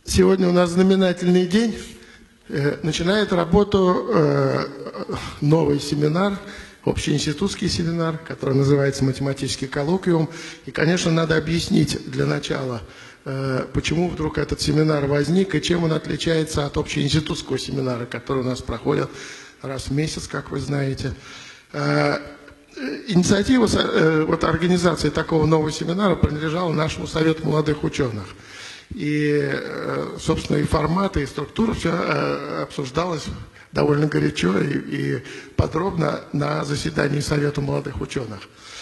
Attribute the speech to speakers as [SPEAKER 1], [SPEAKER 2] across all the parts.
[SPEAKER 1] Сегодня у нас знаменательный день. Начинает работу новый семинар, общеинститутский семинар, который называется «Математический коллоквиум». И, конечно, надо объяснить для начала, почему вдруг этот семинар возник и чем он отличается от общеинститутского семинара, который у нас проходит раз в месяц, как вы знаете. Инициатива организации такого нового семинара принадлежала нашему Совету молодых ученых. И, собственно, и форматы, и структура все обсуждалось довольно горячо и подробно на заседании Совета молодых ученых.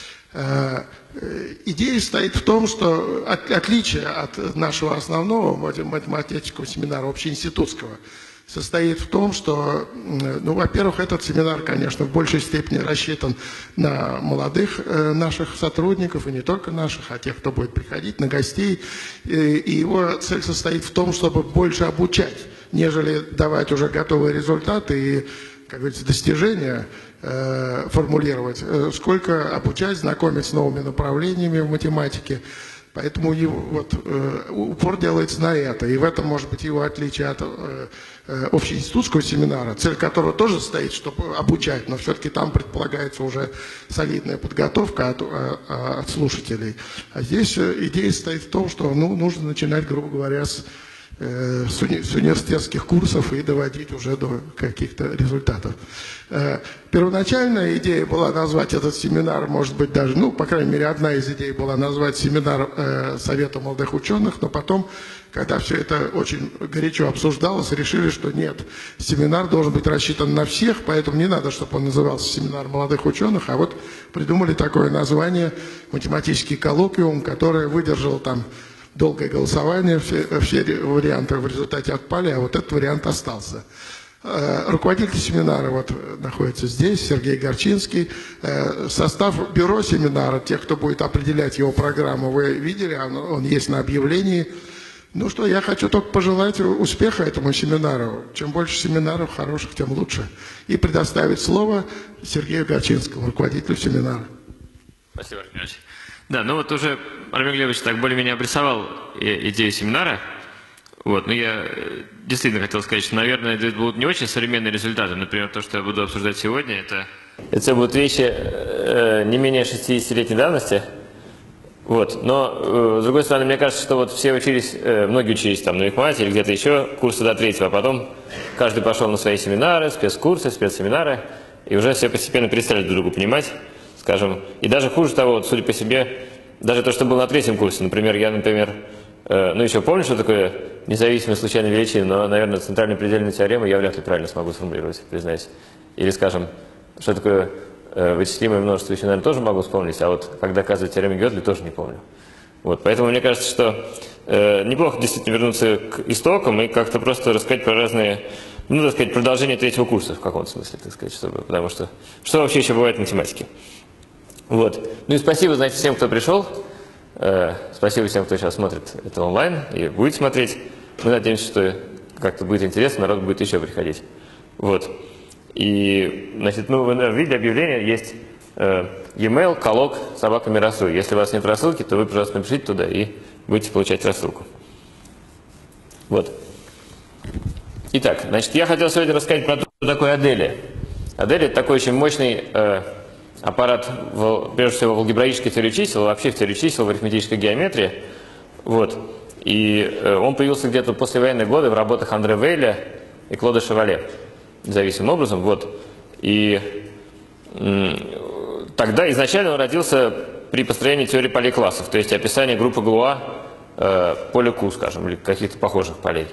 [SPEAKER 1] Идея стоит в том, что отличие от нашего основного математического семинара, общеинститутского, состоит в том, что, во-первых, этот семинар, конечно, в большей степени рассчитан на молодых наших сотрудников, и не только наших, а тех, кто будет приходить, на гостей. И его цель состоит в том, чтобы больше обучать, нежели давать уже готовые результаты и, как говорится, достижения формулировать, сколько обучать, знакомить с новыми направлениями в математике. Поэтому упор делается на это. И в этом, может быть, его отличие от общеинститутского семинара, цель которого тоже стоит, чтобы обучать, но все-таки там предполагается уже солидная подготовка от слушателей. А здесь идея стоит в том, что нужно начинать, грубо говоря, с университетских курсов и доводить уже до каких-то результатов. Первоначальная идея была назвать этот семинар, может быть, даже, по крайней мере, одна из идей была назвать семинар Совета молодых ученых, но потом, когда все это очень горячо обсуждалось, решили, что нет, семинар должен быть рассчитан на всех, поэтому не надо, чтобы он назывался семинар молодых ученых, а вот придумали такое название «Математический коллоквиум», которое выдержало там долгое голосование, все варианты в результате отпали, а вот этот вариант остался. Руководитель семинара находится здесь, Сергей Горчинский. Состав бюро семинара, тех, кто будет определять его программу, вы видели, он есть на объявлении. Я хочу только пожелать успеха этому семинару. Чем больше семинаров хороших, тем лучше. И предоставить слово Сергею Горчинскому, руководителю семинара.
[SPEAKER 2] Спасибо, Армен Ильич. Да, уже Армен Глебович так более-менее обрисовал идею семинара. Но я действительно хотел сказать, что, наверное, это будут не очень современные результаты. Например, то, что я буду обсуждать сегодня, это будут вещи не менее 60-летней давности. Но, с другой стороны, мне кажется, что все учились, многие учились там на ИКМАТе или где-то еще, курсы до 3-го, а потом каждый пошел на свои семинары, спецкурсы, спецсеминары, и уже все постепенно перестали друг друга понимать, скажем. И даже хуже того, судя по себе, даже то, что было на 3-м курсе, например, я, еще помню, что такое независимая случайная величина, но, наверное, центральную предельную теорему я вряд ли правильно смогу сформулировать, признаюсь. Или, скажем, что такое вычислимое множество, еще, наверное, тоже могу вспомнить, а как доказывать теорему Гёдля, тоже не помню. Поэтому мне кажется, что неплохо действительно вернуться к истокам и как-то просто рассказать про разные, продолжение 3-го курса в каком-то смысле, потому что вообще еще бывает в математике. И спасибо, всем, кто пришел. Спасибо всем, кто сейчас смотрит это онлайн и будет смотреть. Мы надеемся, что как-то будет интересно, народ будет еще приходить. И, вы видели объявление, есть e-mail коллок@миросу. Если у вас нет рассылки, то вы, пожалуйста, напишите туда и будете получать рассылку. Итак, я хотел сегодня рассказать про что такое Аделия. Аделия – это такой очень мощный аппарат, прежде всего, в алгебраической теории чисел, вообще в теории чисел, в арифметической геометрии. И он появился где-то в послевоенные годы в работах Андре Вейля и Клода Шевале, независимым образом. И тогда изначально он родился при построении теории полей классов, то есть описание группы Галуа поля Q, скажем, или каких-то похожих полей.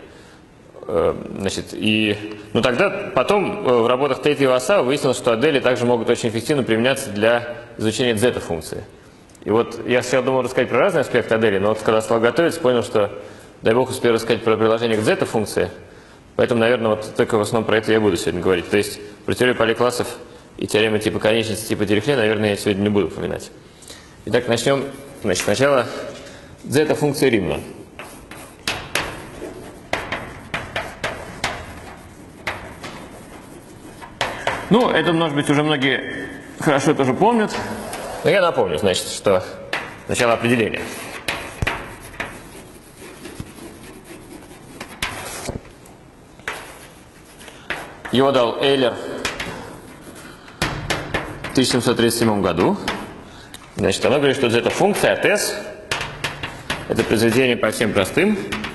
[SPEAKER 2] Тогда потом в работах Тейта и Васава выяснилось, что Адели также могут очень эффективно применяться для изучения зета-функции. И я сначала думал рассказать про разные аспекты Адели, но когда стал готовиться, понял, что, дай бог, успею рассказать про приложение к зета-функции. Поэтому, наверное, только в основном про это я буду сегодня говорить. То есть про теорию полей классов и теоремы типа конечности, типа Дирихле, наверное, я сегодня не буду упоминать. Итак, начнем. Сначала зета-функция Римана. Это, может быть, уже многие хорошо тоже помнят. Но я напомню, что сначала определение. Его дал Эйлер в 1737 году. Значит, она говорит, что эта функция от S – это произведение по всем простым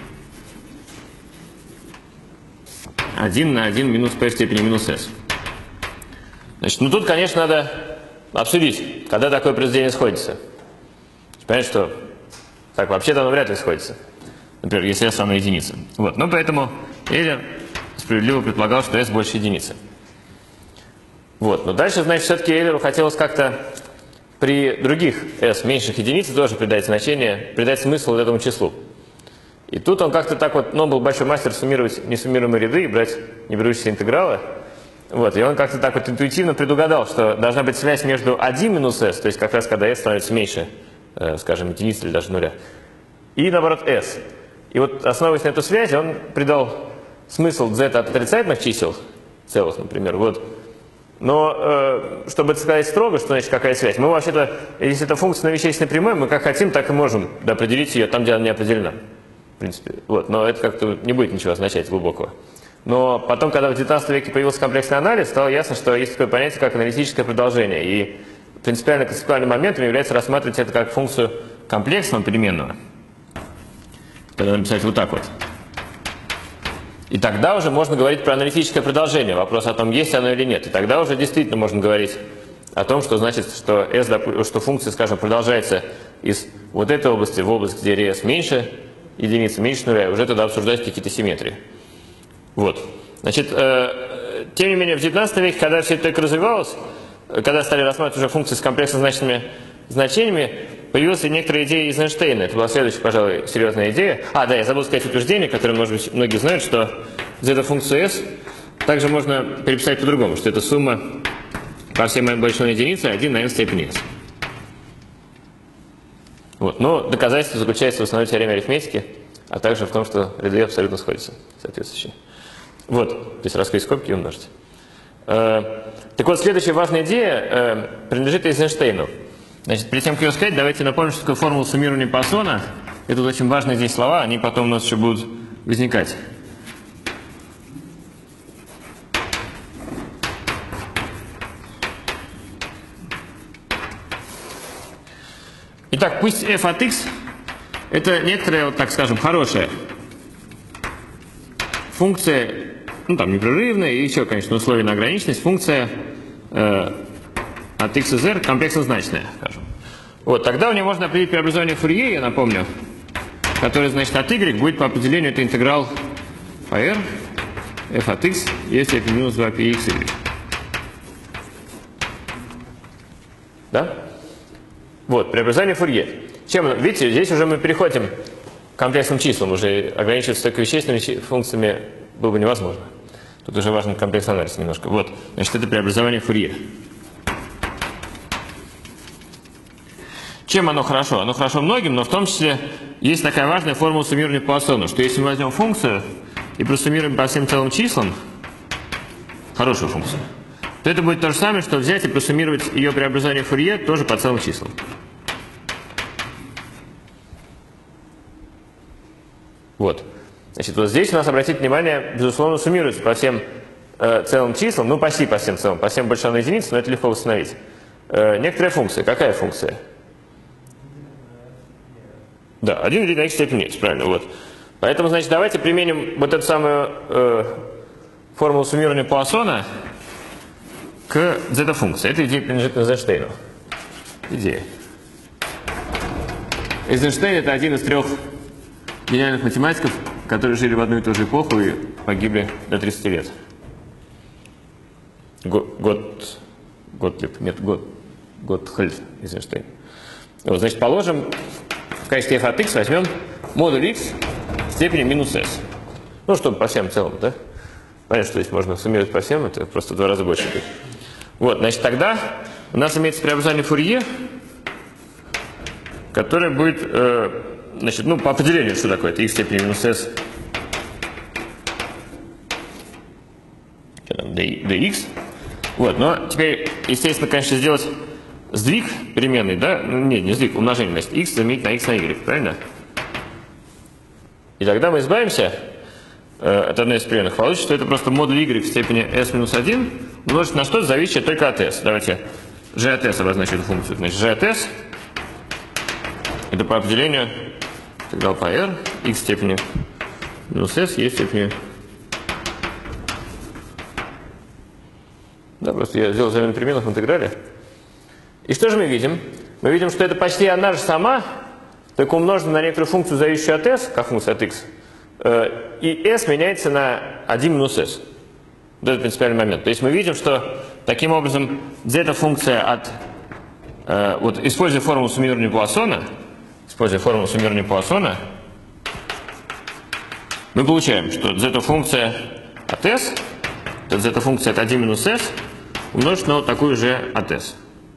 [SPEAKER 2] 1 на 1 минус p в степени минус s. Значит, ну тут, конечно, надо обсудить, когда такое произведение сходится. Понятно, что так вообще-то оно вряд ли сходится. Например, если s равна единице. Вот. Ну, поэтому Эйлер справедливо предполагал, что s больше единицы. Вот. Но дальше, значит, все-таки Эйлеру хотелось как-то при других s меньших единиц тоже придать значение, придать смысл вот этому числу. И тут он как-то так вот, ну, он был большой мастер суммировать несуммируемые ряды и брать неберущиеся интегралы. Вот. И он как-то так вот интуитивно предугадал, что должна быть связь между 1 минус s, то есть как раз когда s становится меньше, скажем, единицы или даже нуля, и наоборот s. И вот, основываясь на эту связь, он придал смысл z от отрицательных чисел, целых, например, вот. Но, чтобы это сказать строго, что значит какая связь, мы вообще-то, если это функция на вещественной прямой, мы как хотим, так и можем определить ее там, где она не определена. В принципе. Вот. Но это как-то не будет ничего означать глубокого. Но потом, когда в 19 веке появился комплексный анализ, стало ясно, что есть такое понятие, как аналитическое продолжение. И принципиально концептуальным моментом является рассматривать это как функцию комплексного переменного. Тогда написать вот так вот. И тогда уже можно говорить про аналитическое продолжение. Вопрос о том, есть оно или нет. И тогда уже действительно можно говорить о том, что значит, что, что функция, скажем, продолжается из вот этой области в область, где res меньше единицы, меньше нуля, и уже тогда обсуждать какие-то симметрии. Вот. Значит, тем не менее, в 19 веке, когда все это только развивалось, когда стали рассматривать уже функции с комплексно значительными значениями, появилась и некоторая идея из Эйнштейна. Это была следующая, пожалуй, серьезная идея. А, да, я забыл сказать утверждение, которое, может быть, многие знают, что z-функцию s также можно переписать по-другому, что это сумма по всем n больше единицы 1 на n в степени s. Вот. Но доказательство заключается в основной теореме арифметики, а также в том, что ряды абсолютно сходятся соответствующие. Вот, то есть раскрыть скобки и умножить. Так вот, следующая важная идея принадлежит Эйнштейну. Значит, перед тем, как ее сказать, давайте напомним, что такое формула суммирования Поассона. Это очень важные здесь слова, они потом у нас еще будут возникать. Итак, пусть f от x это некоторая, вот так скажем, хорошая функция, ну там непрерывная, и еще, конечно, условие на ограниченность, функция от x из r комплексно значная, скажем. Вот, тогда у нее можно определить преобразование Фурье, я напомню, которое, значит, от y будет по определению это интеграл по r f от x e в степени минус 2 π x y. Да? Вот, преобразование Фурье. Чем, видите, здесь уже мы переходим к комплексным числам, уже ограничиваться только вещественными функциями было бы невозможно. Тут уже важен комплексный анализ немножко. Вот, значит, это преобразование Фурье. Чем оно хорошо? Оно хорошо многим, но в том числе есть такая важная формула суммирования по Поассону, что если мы возьмем функцию и просуммируем по всем целым числам, хорошую функцию, то это будет то же самое, что взять и просуммировать ее преобразование Фурье тоже по целым числам. Вот. Значит, вот здесь у нас, обратите внимание, безусловно, суммируется по всем целым числам, ну почти по всем целым, по всем больше равной единице, но это легко восстановить. Некоторая функция. Какая функция? Да, 1 на x степени x, правильно, вот. Поэтому, значит, давайте применим вот эту самую формулу суммирования Поассона к z-функции. Эта идея принадлежит Эйнштейну. Идея. Эйнштейн — это один из 3 гениальных математиков, которые жили в одну и ту же эпоху и погибли до 30 лет. Готхальд из Эйнштейна. Вот, значит, положим, в качестве f от x возьмем модуль x в степени минус s. Ну, чтобы по всем целым, да? Понятно, что здесь можно суммировать по всем, это просто в 2 раза больше будет. Вот, значит, тогда у нас имеется преобразование Фурье, которое будет, значит, ну, по определению, что такое, это x в степени минус s dx. Вот, но теперь, естественно, конечно, сделать сдвиг переменной, да? Ну, не сдвиг, умножение, значит, x заменить на x на y, правильно? И тогда мы избавимся от одной из переменных, получится, что это просто модуль y в степени s минус 1 умножить на что-то, зависящее только от s. Давайте g от s обозначим эту функцию. Значит, g от s это по определению интеграл по r, x в степени минус s, e в степени... Да, просто я сделал замену переменных в интеграле. И что же мы видим? Мы видим, что это почти она же сама, только умножена на некоторую функцию, зависящую от s, как функция от x, и s меняется на 1 минус s. Вот это принципиальный момент. То есть мы видим, что таким образом z-функция от... вот используя формулу суммирования Пуассона, мы получаем, что z-функция от s, это z-функция от 1 минус s, умножить на вот такую же от s.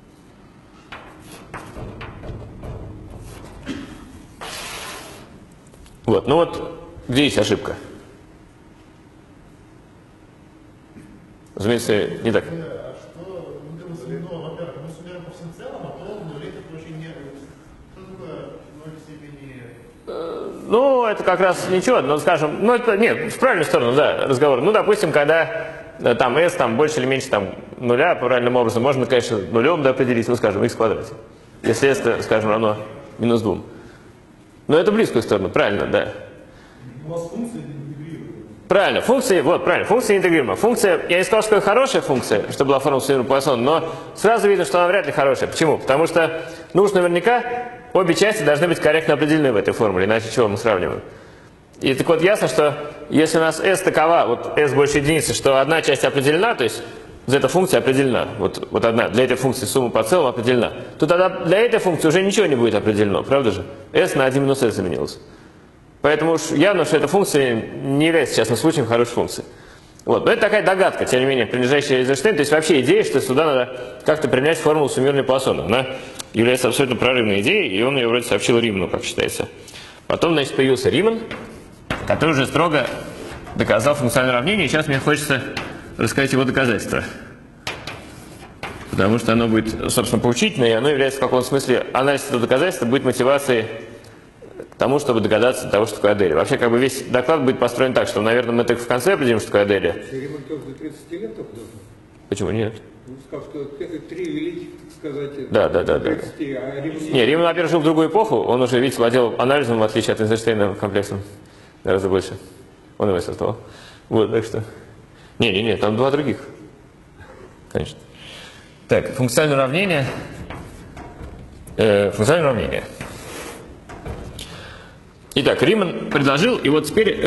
[SPEAKER 2] Вот, ну вот, где есть ошибка? Разумеется, не так. Ну, это как раз ничего, но скажем, ну это, нет, в правильную сторону, да, разговор. Ну, допустим, когда там s там больше или меньше там нуля, правильным образом, можно, конечно, нулем да, определить, ну, скажем, x в квадрате. Если s, скажем, равно минус 2. Но это близкую сторону, правильно, да.
[SPEAKER 3] У вас функция интегрируема.
[SPEAKER 2] Правильно, функции, вот, правильно, функция интегрируема. Функция, я не сказал, что это хорошая функция, что была формула суммирования Пуассона, но сразу видно, что она вряд ли хорошая. Почему? Потому что нужно наверняка обе части должны быть корректно определены в этой формуле, иначе чего мы сравниваем. И так вот ясно, что если у нас s такова, вот s больше единицы, что одна часть определена, то есть эта функция определена, вот одна, для этой функции сумма по целому определена, то тогда для этой функции уже ничего не будет определено, правда же? S на 1 минус s заменилось. Поэтому уж явно, что эта функция не является частным случаем хорошей функции. Вот. Но это такая догадка, тем не менее, принадлежащая Эйзенштейну. То есть вообще идея, что сюда надо как-то принять формулу суммирования Пуассона. Она является абсолютно прорывной идеей, и он ее вроде сообщил Риману, как считается. Потом, значит, появился Риман, который уже строго доказал функциональное уравнение, и сейчас мне хочется рассказать его доказательства. Потому что оно будет, собственно, поучительное, и оно является в каком-то смысле, анализ этого доказательства будет мотивацией к тому, чтобы догадаться того, что такое Аделия. Вообще, как бы весь доклад будет построен так, что, наверное, мы только в конце определим, что такое Аделия.
[SPEAKER 3] Риман только до 30 лет только должен?
[SPEAKER 2] Почему нет?
[SPEAKER 3] Он сказал, что 3 великих, так сказать,
[SPEAKER 2] Да.
[SPEAKER 3] 30, а Риман...
[SPEAKER 2] Не, Риман, во-первых, жил в другую эпоху, он уже, видите, владел анализом, в отличие от Эйзенштейна, комплексом гораздо больше. Он его создавал. Вот, так что... Не, там два других. Конечно. Так, функциональное уравнение. Итак, Риман предложил, и вот теперь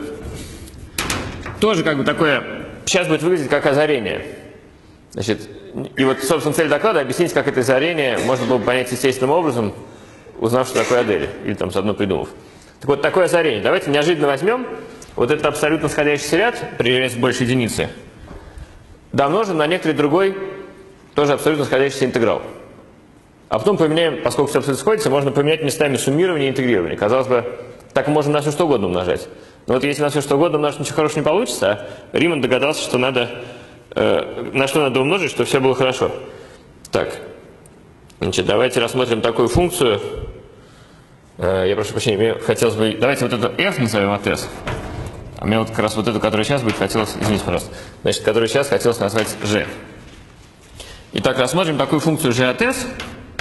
[SPEAKER 2] тоже как бы такое, сейчас будет выглядеть как озарение. Значит, и вот, собственно, цель доклада объяснить, как это озарение можно было бы понять естественным образом, узнав, что такое Аделия, или там заодно придумав. Так вот, такое озарение. Давайте неожиданно возьмем вот этот абсолютно сходящийся ряд, при s больше единицы, домножим на некоторый другой, тоже абсолютно сходящийся интеграл. А потом поменяем, поскольку все абсолютно сходится, можно поменять местами суммирование и интегрирование. Казалось бы, так мы можем на все что угодно умножать. Но вот если на все что угодно умножить, ничего хорошего не получится, а Риман догадался, что надо, на что надо умножить, чтобы все было хорошо. Так, значит, давайте рассмотрим такую функцию. Я прошу прощения, мне хотелось бы... Давайте вот эту f назовем от s. А мне вот как раз вот эту, которая сейчас будет, хотелось... Извините, пожалуйста. Значит, которую сейчас хотелось назвать g. Итак, рассмотрим такую функцию g от s.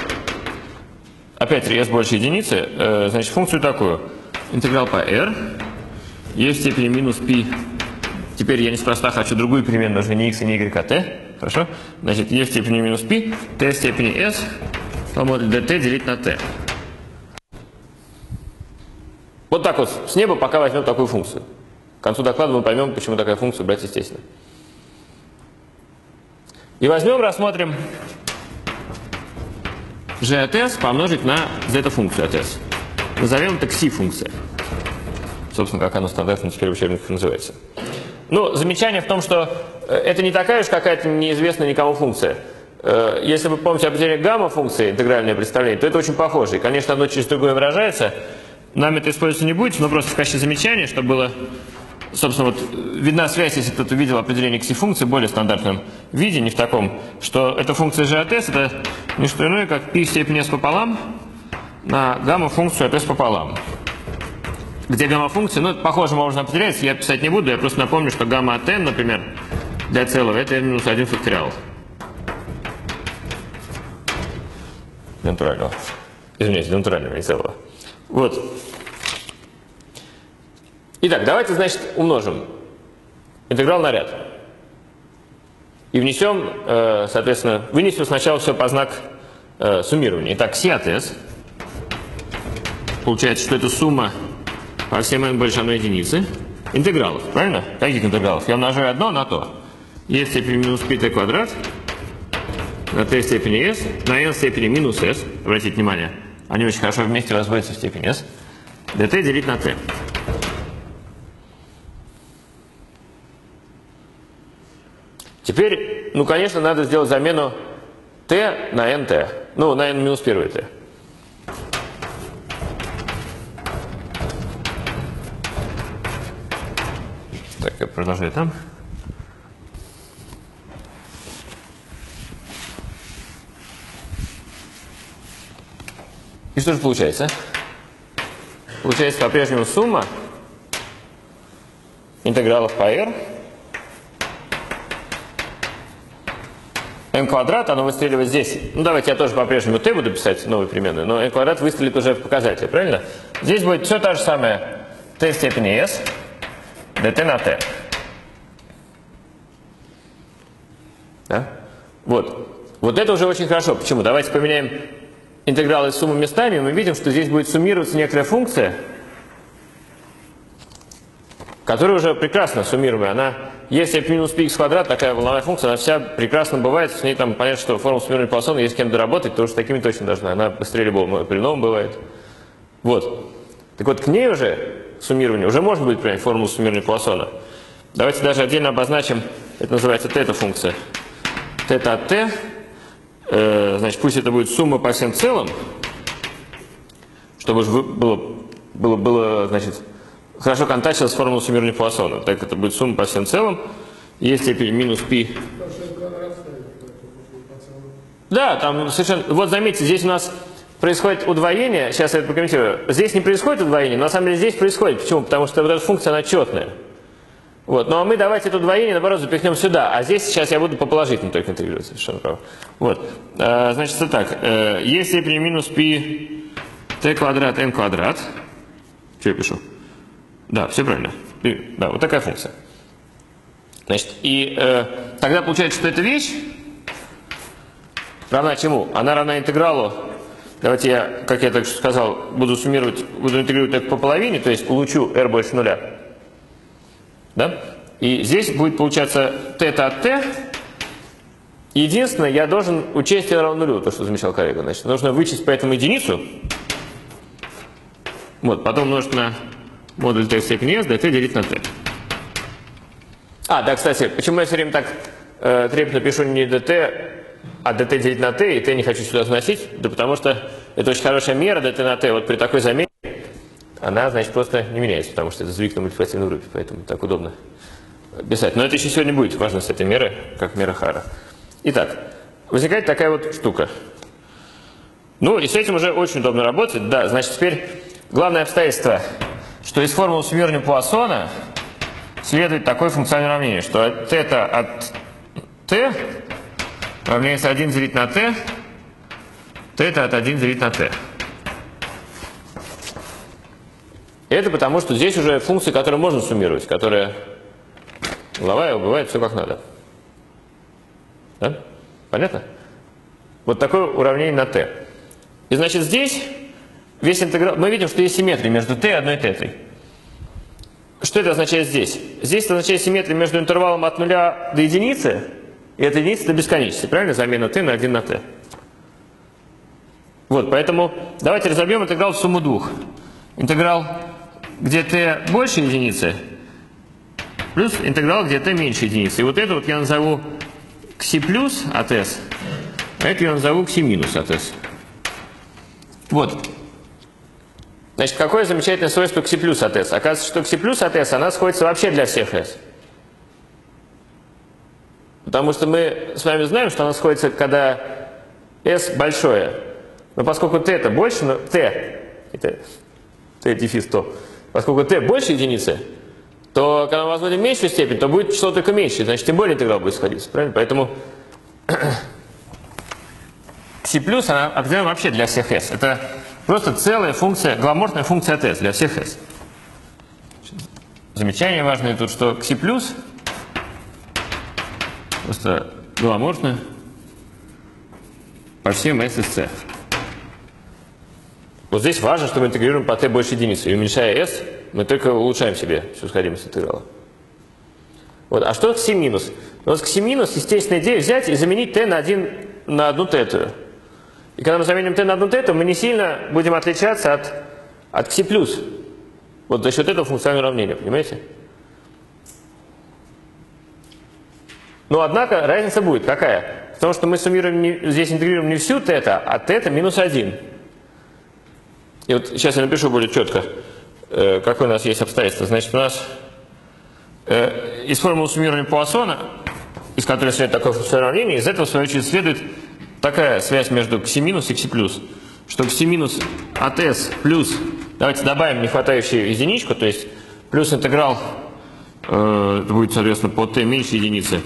[SPEAKER 2] Опять s больше единицы. Значит, функцию такую. Интеграл по r. e в степени минус π. Теперь я неспроста хочу другую переменную, уже не x и не y, а t. Хорошо? Значит, e в степени минус π. t в степени s. По модулю dt делить на t. Вот так вот с неба пока возьмем такую функцию. К концу доклада мы поймем, почему такая функция брать естественно. И возьмем, рассмотрим g от s помножить на z-функцию от s. Назовем это кси-функция. Собственно, как она стандартно теперь в учебниках называется. Ну, замечание в том, что это не такая уж какая-то неизвестная никому функция. Если вы помните определение гамма-функции, интегральное представление, то это очень похоже. И, конечно, одно через другое выражается. Нам это использоваться не будет, но просто в качестве замечания, чтобы было, собственно, вот видна связь, если кто-то увидел определение кси-функции в более стандартном виде, не в таком, что эта функция g от s это не что иное, как π в степени s пополам на гамма-функцию от s пополам. где гамма-функция, ну, похоже, можно определять, я писать не буду, я просто напомню, что гамма от n, например, для целого, это n минус 1 факториал. Натурального. Извините, натурального, не целого. Вот. Итак, давайте, значит, умножим интеграл на ряд. И внесем, соответственно, вынесем сначала все по знак суммирования. Итак, си от s. Получается, что это сумма по всем n больше 1 единицы интегралов, правильно? Каких интегралов? Я умножаю одно на то. E в степени минус πt квадрат на t в степени s на n в степени минус s. Обратите внимание, они очень хорошо вместе разводятся в степени s. dt делить на t. Теперь, ну, конечно, надо сделать замену t на nt. Ну, на n минус 1 t. Так, я продолжаю там. И что же получается? Получается по-прежнему сумма интегралов по r. n квадрат, оно выстреливает здесь. Ну, давайте я тоже по-прежнему t буду писать новые переменные, но n квадрат выстрелит уже в показателе, правильно? Здесь будет все то же самое t в степени s, dt на t. Да? Вот это уже очень хорошо. Почему? Давайте поменяем интегралы суммы местами, и мы видим, что здесь будет суммироваться некоторая функция, которая уже прекрасно суммируемая. Она, если минус πx квадрат, такая волновая функция, она вся прекрасно бывает. С ней там понятно, что формула суммирования Пуассона, есть с кем доработать, потому что такими точно должна. Она быстрее любого полиномия бывает. Вот. Так вот, к ней уже суммирование, уже можно будет применять формулу суммирования Пуассона. Давайте даже отдельно обозначим, это называется тета-функция. Тета от t, значит, пусть это будет сумма по всем целым, чтобы было, значит, хорошо контактило с формулой суммирования Пуассона. Так это будет сумма по всем целым, есть степень минус π. Да, там совершенно, вот заметьте, здесь у нас происходит удвоение, сейчас я это прокомментирую. Здесь не происходит удвоение, но на самом деле здесь происходит. Почему? Потому что вот эта функция, она четная. Вот. Ну а мы давайте это удвоение, наоборот, запихнем сюда. А здесь сейчас я буду по положительному только интегрировать, совершенно право. Вот. Значит, это так. Е в степени минус π t квадрат n квадрат. Что я пишу? Да, все правильно. Да, вот такая функция. Значит, и тогда получается, что эта вещь равна чему? Она равна интегралу. Давайте я, как я так сказал, буду интегрировать только по половине, то есть получу r больше нуля. Да? И здесь будет получаться тета от t. Единственное, я должен учесть n равно нулю, то, что замечал коллега. Значит, нужно вычесть поэтому единицу. Вот, потом умножить на модуль t в степени s, dt делить на t. А, да, кстати, почему я все время так трепетно пишу не dt, а dt делить на t, и t не хочу сюда заносить? Да потому что это очень хорошая мера dt на t. Вот при такой замене она, значит, просто не меняется, потому что это сдвиг на мультипликативной группе, поэтому так удобно писать. Но это еще сегодня будет важность этой меры, как мера Хара. Итак, возникает такая вот штука. Ну, и с этим уже очень удобно работать. Да, значит, теперь главное обстоятельство, что из формулы суммирования Пуассона следует такое функциональное уравнение, что тета от t равняется 1 делить на t, тета от 1 делить на t. Это потому, что здесь уже функция, которую можно суммировать, которая угловая, убывает, все как надо. Да? Понятно? Вот такое уравнение на t. И значит здесь весь интеграл, мы видим, что есть симметрия между t и одной тетой. Что это означает здесь? Здесь это означает симметрия между интервалом от 0 до единицы и от единицы до бесконечности. Правильно? Замена t на 1 на t. Вот, поэтому давайте разобьем интеграл в сумму двух. Интеграл, где t больше единицы, плюс интеграл, где t меньше единицы. И вот это вот я назову кси плюс от s, а это я назову кси минус от s. Вот. Значит, какое замечательное свойство кси плюс от s? Оказывается, что кси плюс от s, она сходится вообще для всех s. Потому что мы с вами знаем, что она сходится, когда s большое. Но поскольку t это больше, но t дефис 100, поскольку t больше единицы, то когда мы возводим меньшую степень, то будет число только меньше, значит, тем более интеграл будет сходиться, правильно? Поэтому C+, она определена вообще для всех s. Это просто целая функция, гламортная функция от s для всех s. Замечание важное тут, что к C+, просто гламортно по всем s из c. Вот здесь важно, что мы интегрируем по t больше единицы. И уменьшая s, мы только улучшаем себе всю сходимость интеграла. Вот. А что к C-? Ну, вот к C- естественная идея взять и заменить t на одну тетую. И когда мы заменим t на одну тету, мы не сильно будем отличаться от C+. Вот за счет этого функционального уравнения, понимаете? Но, однако, разница будет какая? В том, что мы суммируем, здесь интегрируем не всю тета, а тета минус 1. И вот сейчас я напишу более четко, какое у нас есть обстоятельство. Значит, у нас из формулы суммирования Пуассона, из которой следует такое функциональное уравнение, из этого, в свою очередь, следует такая связь между кси- и кси+, что кси- от s плюс, давайте добавим нехватающую единичку, то есть плюс интеграл будет, соответственно, по t меньше единицы.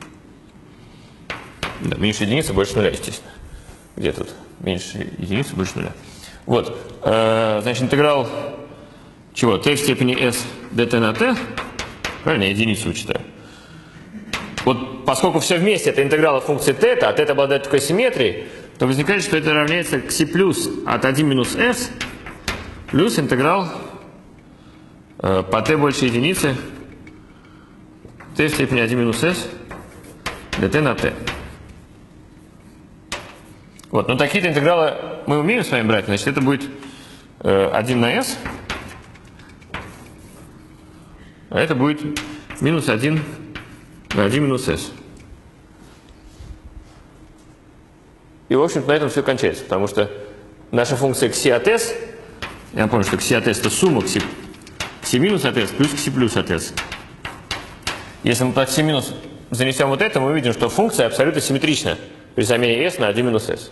[SPEAKER 2] Да, меньше единицы, больше нуля, естественно. Где тут? Меньше единицы, больше нуля. Вот, значит, интеграл чего? t в степени s dt на t, правильно, я единицу вычитаю. Вот поскольку все вместе это интегралы функции θ, а θ обладает такой симметрией, то возникает, что это равняется кси плюс от 1 минус s плюс интеграл по t больше единицы t в степени 1 минус s dt на t. Вот, но такие-то интегралы мы умеем с вами брать, значит, это будет 1 на s, а это будет минус 1 на 1 минус s. И, в общем-то, на этом все кончается, потому что наша функция кси от s, я напомню, что кси от s это сумма кси минус от s плюс кси плюс от s. Если мы под кси минус занесем вот это, мы увидим, что функция абсолютно симметрична при замене s на 1 минус s.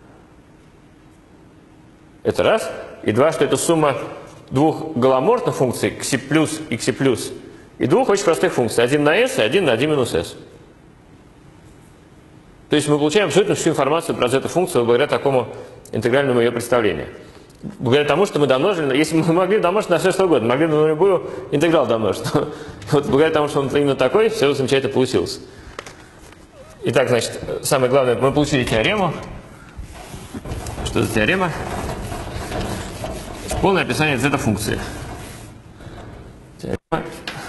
[SPEAKER 2] Это раз. И два, что это сумма двух голоморфных функций кси плюс и кси плюс, и двух очень простых функций. 1 на s и 1 на 1 минус s. То есть мы получаем абсолютно всю информацию про эту функцию благодаря такому интегральному ее представлению. Благодаря тому, что мы домножили, если мы могли домножить на все что угодно, могли на любую интеграл домножить. Вот благодаря тому, что он именно такой, все замечательно получилось. Итак, значит, самое главное, мы получили теорему. Что за теорема? Полное описание z-функции. Теорема,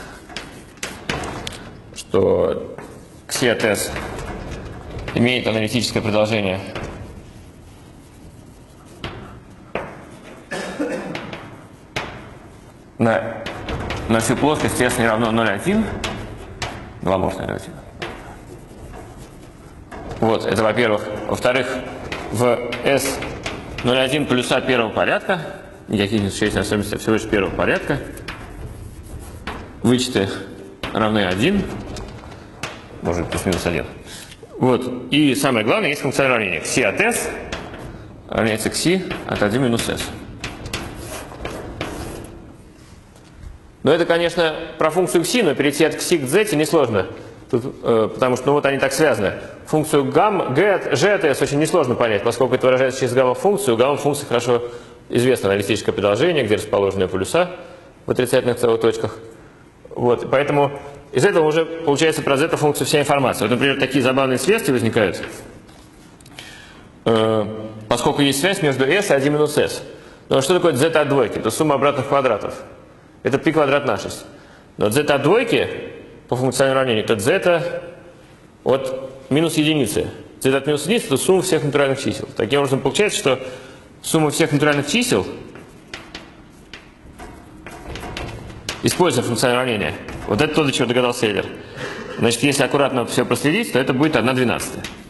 [SPEAKER 2] что кси от s имеет аналитическое продолжение на всю плоскость s не равно 0,1, голоморфное 0,1. Вот, это во-первых. Во-вторых, в s 0,1 плюса первого порядка, никаких несущественных особенностей, всего лишь первого порядка, вычеты равны 1, может быть, плюс-минус 1. Вот. И самое главное, есть функциональное уравнение. Кси от s равняется кси от 1 минус s. Но это, конечно, про функцию кси, но перейти от кси к z несложно. Тут, потому что вот они так связаны. Функцию g от s очень несложно понять, поскольку это выражается через гамма-функцию. У гамма-функции хорошо известно аналитическое предложение, где расположены полюса в отрицательных целых точках. Вот. Поэтому из этого уже получается про z-функцию вся информация. Вот, например, такие забавные связки возникают, поскольку есть связь между s и 1 минус s. Но что такое z от двойки? Это сумма обратных квадратов. Это π квадрат на 6. Но z от двойки по функциональному уравнению это z от минус единицы. Z от минус единицы это сумма всех натуральных чисел. Таким образом получается, что сумма всех натуральных чисел, используя функциональное уравнение, вот это то, до чего догадался Эйлер. Значит, если аккуратно все проследить, то это будет 1/12.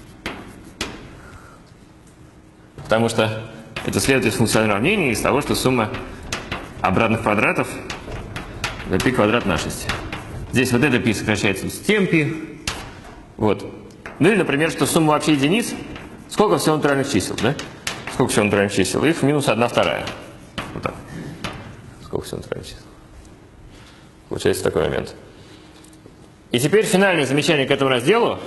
[SPEAKER 2] Потому что это следует из функционального уравнения, из того, что сумма обратных квадратов это π квадрат на 6. Здесь вот это π сокращается с тем π. Вот. Ну или, например, что сумма вообще единиц, сколько всего натуральных чисел, да? Сколько всего натуральных чисел? Их минус 1/2. Вот так. Сколько всего натуральных чисел? Получается такой момент. И теперь финальное замечание к этому разделу.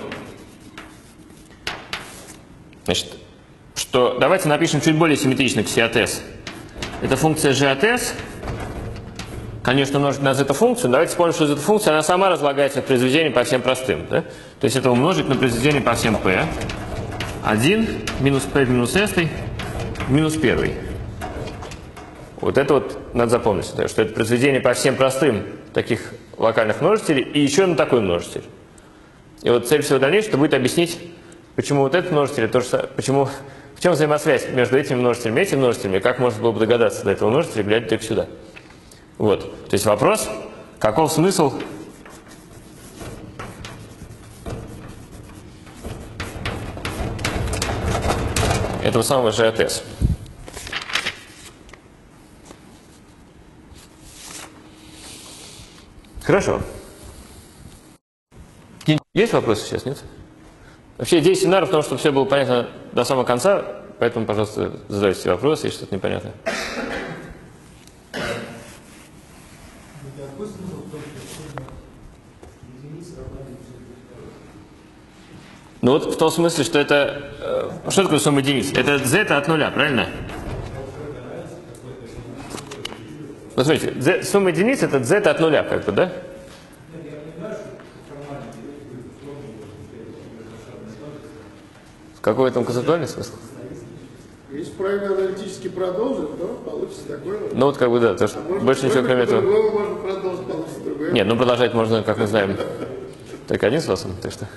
[SPEAKER 2] Значит, что давайте напишем чуть более симметрично к C от S. Это функция G от S. Конечно, умножить на z-функцию. Давайте вспомним, что z-функция, она сама разлагается в произведении по всем простым. Да? То есть это умножить на произведение по всем p. 1 минус p минус s минус 1. Вот это вот надо запомнить, что это произведение по всем простым таких локальных множителей и еще на такой множитель. И вот цель всего дальнейшего будет объяснить, почему вот этот множитель, почему, в чем взаимосвязь между этими множителями и этими множителями, и как можно было бы догадаться до этого множителя, глядя только сюда. Вот. То есть вопрос, каков смысл этого самого G от S. Хорошо. Есть вопросы сейчас, нет? Вообще идея семинара в том, чтобы все было понятно до самого конца, поэтому, пожалуйста, задавайте вопросы, если что-то непонятно. Ну вот в том смысле, что это... что такое сумма единиц? Это z от нуля, правильно? Ну, смотрите, сумма единиц это z от нуля, как бы, да? Какой в этом концептуальный смысл?
[SPEAKER 1] Если правильно аналитически продолжить, то получится такое.
[SPEAKER 2] Ну вот как бы да, то что больше ничего кроме этого.
[SPEAKER 1] Можно продолжить, получится другое.
[SPEAKER 2] Нет, ну продолжать можно, как мы знаем, только один способ, так что.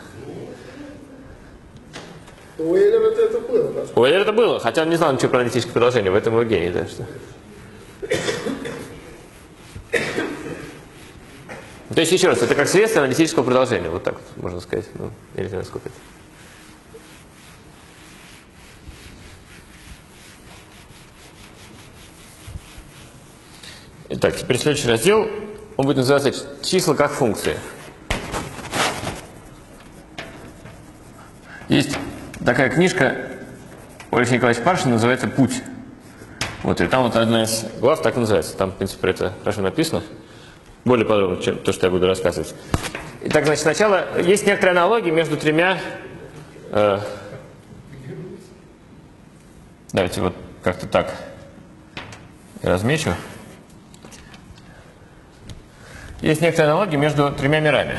[SPEAKER 1] У Эйлера это было.
[SPEAKER 2] У Эйлера это было, хотя он не знал ничего про аналитическое продолжение, в этом его гений, так что. То есть еще раз, это как средство аналитического продолжения, вот так вот можно сказать. Ну, я не знаю, сколько это. Итак, теперь следующий раздел, он будет называться «Числа как функции». Есть такая книжка у Алексея Николаевича Паршина, называется «Путь». Вот, и там вот одна из глав так называется. Там, в принципе, про это хорошо написано. Более подробно, чем то, что я буду рассказывать. Итак, значит, сначала есть некоторые аналогии между тремя... давайте вот как-то так я размечу. Есть некоторые аналогии между тремя мирами.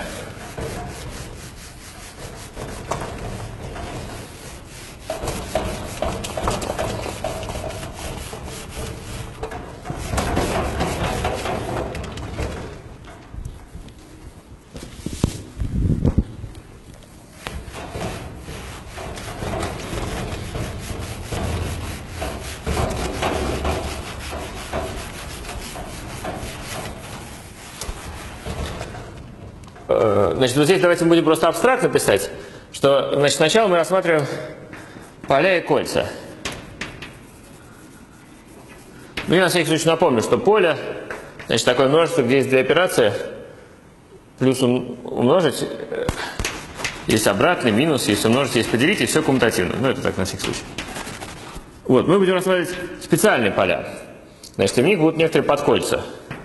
[SPEAKER 2] Значит, вот здесь давайте мы будем просто абстрактно писать, что, значит, сначала мы рассматриваем поля и кольца. Ну, я на всякий случай напомню, что поле, значит, такое множество, где есть две операции, плюс умножить, есть обратный, минус, есть умножить, есть поделить, и все коммутативно. Ну, это так на всякий случай. Вот, мы будем рассматривать специальные поля. Значит, и в них будут некоторые подкольца.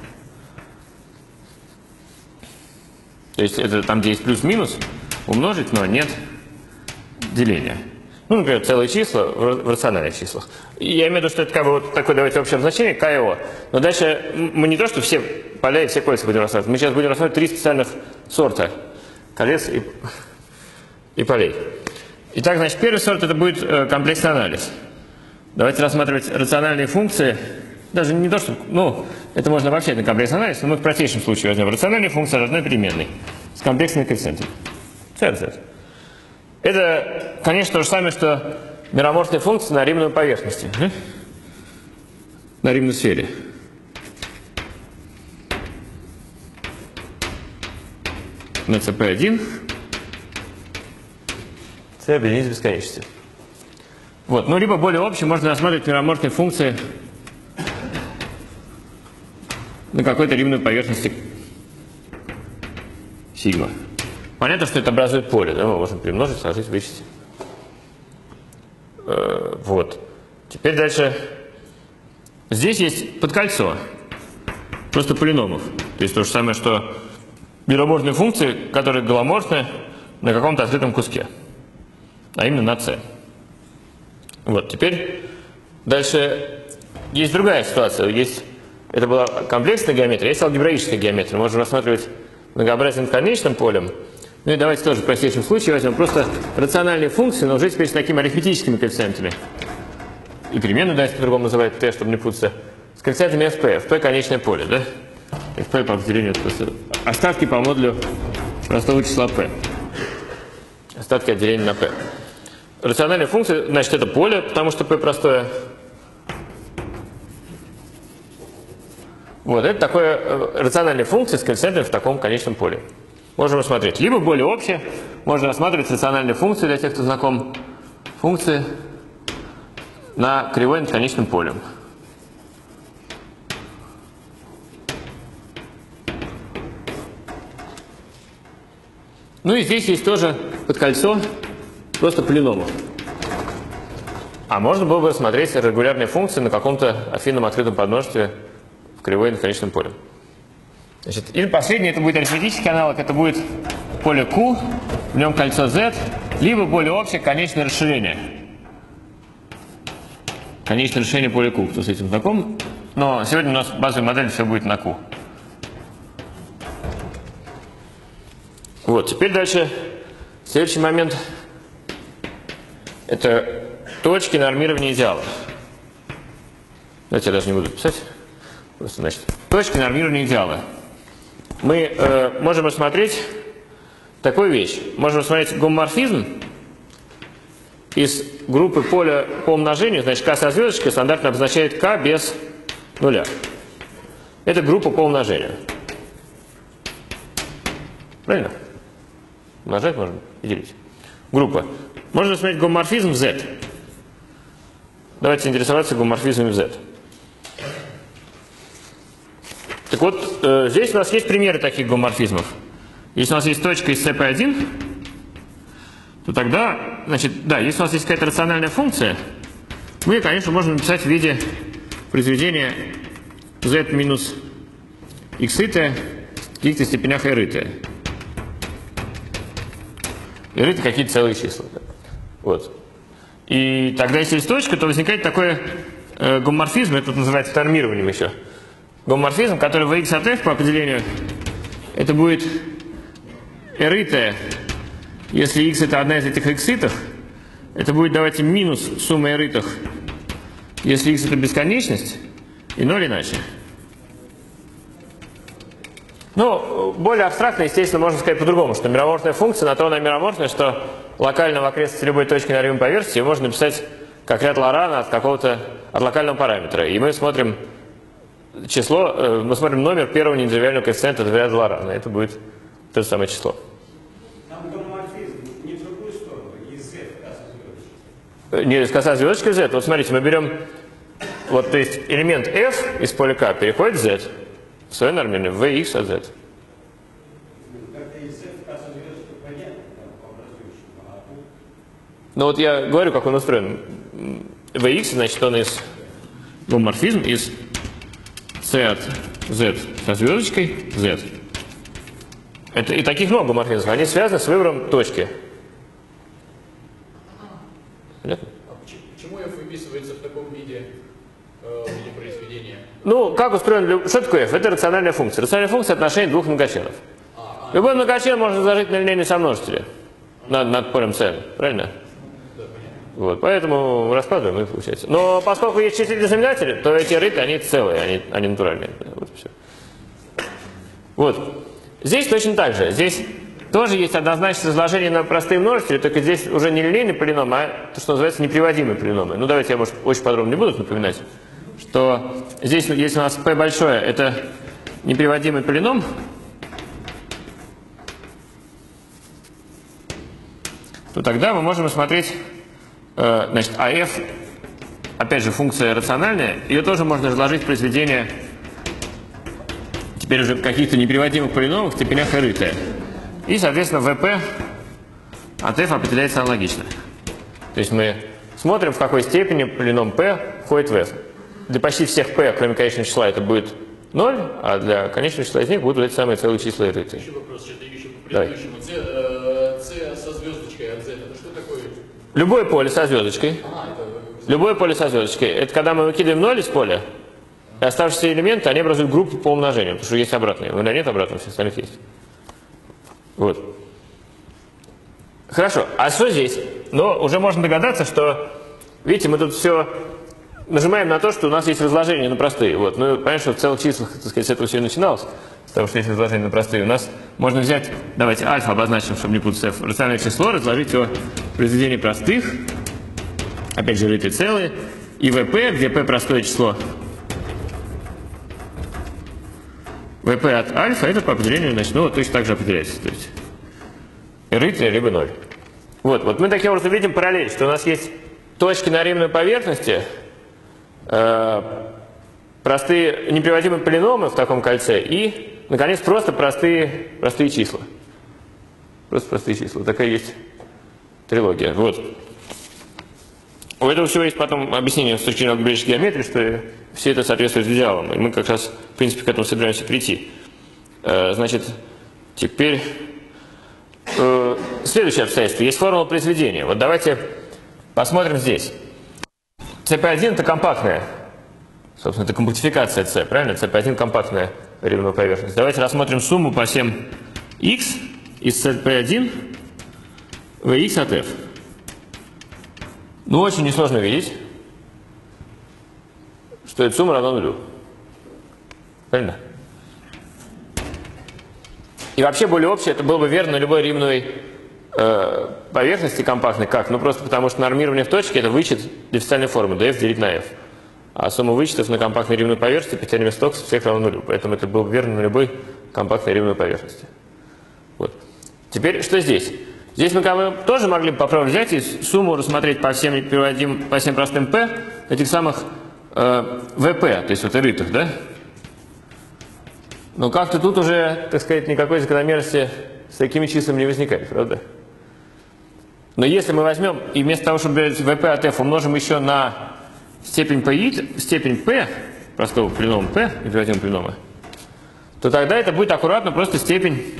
[SPEAKER 2] То есть это там, где есть плюс-минус, умножить, но нет деления. Ну, например, целые числа в рациональных числах. И я имею в виду, что это как бы вот такое, давайте, общее обозначение, К и О. Но дальше мы не то, что все поля и все кольца будем рассматривать. Мы сейчас будем рассматривать три специальных сорта колец и полей. Итак, значит, первый сорт это будет комплексный анализ. Давайте рассматривать рациональные функции. Даже не то, что, ну, это можно обобщать на комплексный анализ, но мы в простейшем случае возьмем рациональные функции от одной переменной с комплексными коэффициентами. CRZ. Это, конечно, то же самое, что мероморфные функции на римной поверхности. На римной сфере. На CP1 C объединить с бесконечностью. Вот, ну, либо более общем можно рассматривать мероморфные функции на какой-то римной поверхности сигма. Понятно, что это образует поле, да? Мы можем примножить, сложить, вычесть. Вот. Теперь дальше. Здесь есть подкольцо. просто полиномов. То есть то же самое, что мироморфные функции, которые голоморфны на каком-то открытом куске, а именно на c. Вот, теперь дальше есть другая ситуация. Это была комплексная геометрия, есть алгебраическая геометрия. Можем рассматривать многообразием конечным полем. Ну и давайте тоже в простейшем случае возьмем просто рациональные функции, но уже теперь с такими арифметическими коэффициентами. И переменную давайте по-другому называть t, чтобы не путаться. С коэффициентами fp. fp конечное поле, да? fp по определению это просто остатки по модулю простого числа p. Остатки отделения на p. Рациональные функции, значит, это поле, потому что p простое. Вот, это такое рациональные функции с коэффициентами в таком конечном поле. Можем рассмотреть либо более общее, можно рассматривать рациональные функции, для тех, кто знаком, функции на кривой над конечным полем. Ну и здесь есть тоже под кольцо просто полиномов. А можно было бы рассмотреть регулярные функции на каком-то афинном открытом подмножестве в кривой над конечным полем. Значит, и последний, это будет арифметический аналог, это будет поле Q, в нем кольцо Z, либо более общее конечное расширение. Конечное расширение поля Q, кто с этим знаком. Но сегодня у нас базовая модель все будет на Q. Вот, теперь дальше, следующий момент, это точки нормирования идеала. Давайте я даже не буду писать. Просто, значит, точки нормирования идеала. Мы можем рассмотреть такую вещь. Можем рассмотреть гомоморфизм из группы поля по умножению. Значит, k со звездочкой стандартно обозначает k без нуля. Это группа по умножению. Правильно? Умножать можно и делить. Группа. Можно рассмотреть гомоморфизм Z. Давайте интересоваться гомоморфизмами Z. Так вот, здесь у нас есть примеры таких гомоморфизмов. Если у нас есть точка из CP1, то тогда, значит, да, если у нас есть какая-то рациональная функция, мы ее, конечно, можем написать в виде произведения z минус x-ит в каких-то степенях r-ит. R-ит какие-то целые числа. Да. Вот. И тогда, если есть точка, то возникает такой гомоморфизм, это называется нормированием еще. Гомоморфизм, который в x от f по определению, это будет r-ит, если x это одна из этих x-итов, это будет, давайте, минус сумма r-итов, если x это бесконечность, и 0 иначе. Ну, более абстрактно, естественно, можно сказать по-другому, что мироморфная функция на то она мироморфная, что локально в окрестности любой точки на римовой поверхности ее можно написать как ряд Лорана от локального параметра. И мы смотрим число, мы смотрим номер первого нетривиального коэффициента этого ряда Лорана. Это будет то же самое число.
[SPEAKER 4] Там гомоморфизм не в другую сторону, из z в k со звездочкой.
[SPEAKER 2] Не из k со звездочкой z. Вот смотрите, мы берем, вот, то есть элемент f из поля k переходит в z, в свое нормирование, в vx от z.
[SPEAKER 4] Как-то из z в k со звездочкой понятно, там образующему, а тут...
[SPEAKER 2] Ну вот я говорю, как он устроен. Vx, значит, он из гомоморфизм из c от z со звездочкой z. Это, и таких много гомоморфизмов. Они связаны с выбором точки. Понятно?
[SPEAKER 5] А почему f выписывается в таком виде, в виде произведения?
[SPEAKER 2] Ну, как устроен... Что такое f? Это рациональная функция. Рациональная функция отношения двух многочленов. Любой многочлен можно разложить на линейные сомножители над полем c. Правильно? Вот, поэтому раскладываем и получается. Но поскольку есть числительные знаменатели, то эти рыты, они целые, они натуральные. Вот и все. Вот. Здесь точно так же. Здесь тоже есть однозначное разложение на простые множители, только здесь уже не линейный полином, а то, что называется неприводимые полиномы. Ну, давайте я, может, очень подробно не буду напоминать, что здесь, если у нас p большое, это неприводимый полином, то тогда мы можем рассмотреть, значит, АФ, опять же, функция рациональная, ее тоже можно разложить в произведение теперь уже каких-то неприводимых полиномов в степенях r и t. И, соответственно, VP от f определяется аналогично. То есть мы смотрим, в какой степени полином p входит в f. Для почти всех p, кроме конечного числа, это будет 0, а для конечного числа из них будут эти самые целые числа и рыты.
[SPEAKER 5] Еще вопрос, что-то еще по
[SPEAKER 2] Давай.
[SPEAKER 5] предыдущему. C со звездочкой от Z, это что такое?
[SPEAKER 2] Любое поле со звездочкой. Любое поле со звездочкой. Это когда мы выкидываем 0 из поля, и оставшиеся элементы, они образуют группу по умножению, потому что есть обратные. У нуля нет обратного, у всех остальных есть. Вот. Хорошо, а что здесь? Но уже можно догадаться, что, видите, мы тут все нажимаем на то, что у нас есть разложение на простые. Вот. Ну, понятно, что в целых числах, так сказать, с этого все и начиналось, потому что есть разложение на простые. У нас можно взять, давайте альфа обозначим, чтобы не путать f, рациональное число, разложить его в произведение простых, опять же, рытые целые, и vp, где p простое число, vp от альфа, это по определению, значит, ну, вот точно так же определяется. То есть рытые либо 0. Вот мы таким образом видим параллель, что у нас есть точки на римной поверхности, простые неприводимые полиномы в таком кольце и, наконец, просто простые числа. Просто простые числа. Такая есть трилогия. Вот. У этого всего есть потом объяснение с точки зрения алгебраической геометрии, что все это соответствует идеалам. И мы как раз, в принципе, к этому собираемся прийти. Значит, теперь следующее обстоятельство. Есть формула произведения. Вот давайте посмотрим здесь. CP1 это компактная. Собственно, это компактификация C, правильно? CP1 компактная римная поверхность. Давайте рассмотрим сумму по всем x из CP1 Vx от f. Ну, очень несложно видеть, что эта сумма равна нулю. Правильно? И вообще более общее, это было бы верно на любой римной поверхности компактной. Как? Ну, просто потому что нормирование в точке – это вычет дифференциальной формы df делить на f. А сумма вычетов на компактной римной поверхности по теореме Стокса всех равна нулю. Поэтому это было бы верно на любой компактной римной поверхности. Вот. Теперь, что здесь? Здесь мы тоже могли бы попробовать взять и сумму рассмотреть по всем простым p этих самых vp, то есть вот эритов, да? Но как-то тут уже, так сказать, никакой закономерности с такими числами не возникает, правда? Но если мы возьмем и вместо того, чтобы брать vp от f, умножим еще на степень p, простого полинома p, неприводимого полинома, то тогда это будет аккуратно просто степень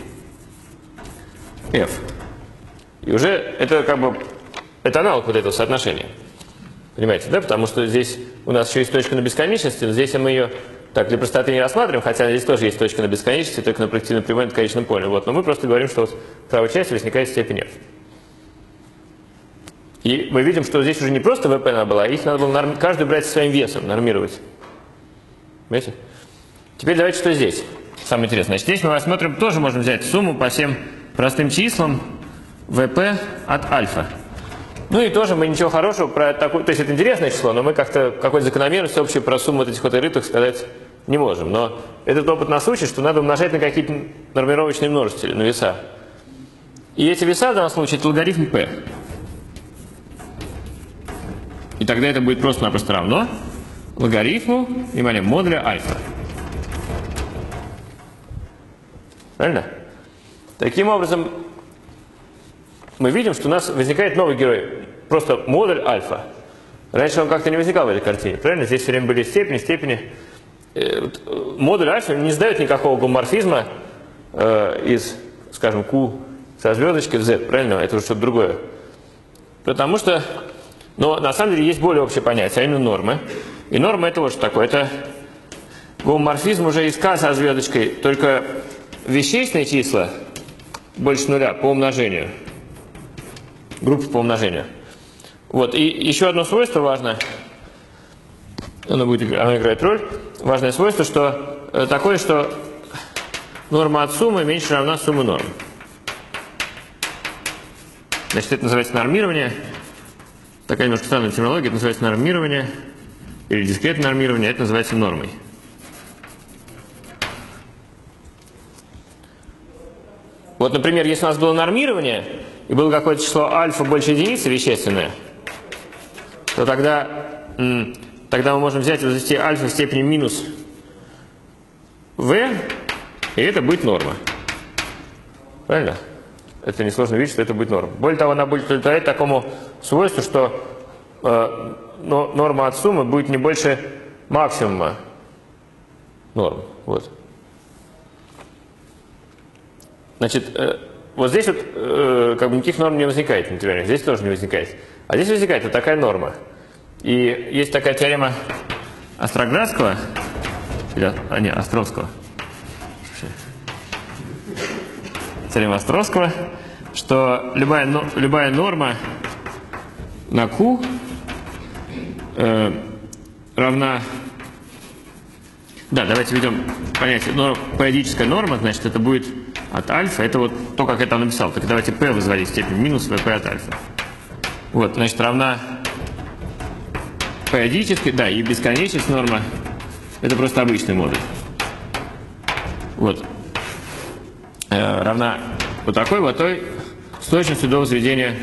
[SPEAKER 2] f. И уже это как бы, это аналог вот этого соотношения. Понимаете, да? Потому что здесь у нас еще есть точка на бесконечности, но здесь мы ее так для простоты не рассматриваем, хотя здесь тоже есть точка на бесконечности, только на проективной прямой над конечным полем. Вот. Но мы просто говорим, что вот в правой части возникает степень f. И мы видим, что здесь уже не просто vp надо было, а их надо было каждую брать со своим весом, нормировать. Понимаете? Теперь давайте что здесь. Самое интересное. Значит, здесь мы рассмотрим, тоже можем взять сумму по всем простым числам vp от альфа. Ну и тоже мы ничего хорошего про такое, то есть это интересное число, но мы как-то какой-то закономерности общей про сумму вот этих вот эритов сказать не можем. Но этот опыт нас учит, что надо умножать на какие-то нормировочные множители, на веса. И эти веса в данном случае это логарифм p. И тогда это будет просто-напросто равно логарифму, внимание, модуля альфа. Правильно? Таким образом, мы видим, что у нас возникает новый герой. Просто модуль альфа. Раньше он как-то не возникал в этой картине. Правильно? Здесь все время были степени. Модуль альфа не задает никакого гомоморфизма из, скажем, Q со звездочкой в Z. Правильно? Это уже что-то другое. Потому что, но на самом деле есть более общее понятие, а именно нормы. И норма это вот что такое. Это гомоморфизм уже из K со звездочкой, только вещественные числа больше нуля по умножению. Группы по умножению. Вот. И еще одно свойство важное, оно играет роль. Важное свойство, что такое, что норма от суммы меньше равна сумме норм. Значит, это называется нормирование. Такая немножко странная терминология. Это называется нормирование или дискретное нормирование. Это называется нормой. Вот, например, если у нас было нормирование, и было какое-то число альфа больше единицы вещественное, то тогда мы можем взять и возвести альфа в степени минус v, и это будет норма. Правильно? Это несложно видеть, что это будет норма. Более того, она будет удовлетворять такому свойству, что норма от суммы будет не больше максимума норм. Вот. Значит, вот здесь вот как бы никаких норм не возникает, например, здесь тоже не возникает. А здесь возникает вот такая норма. И есть такая теорема Остроградского, или, Островского. Теорема Островского, что любая норма на Q равна... Да, давайте введем понятие периодическая норма, значит, это будет от альфа, это вот то, как я там написал. Так давайте p возводить в степень минус vp от альфа. Вот, значит, равна периодической, да, и бесконечность норма, это просто обычный модуль. Вот. Равна вот такой с точностью до возведения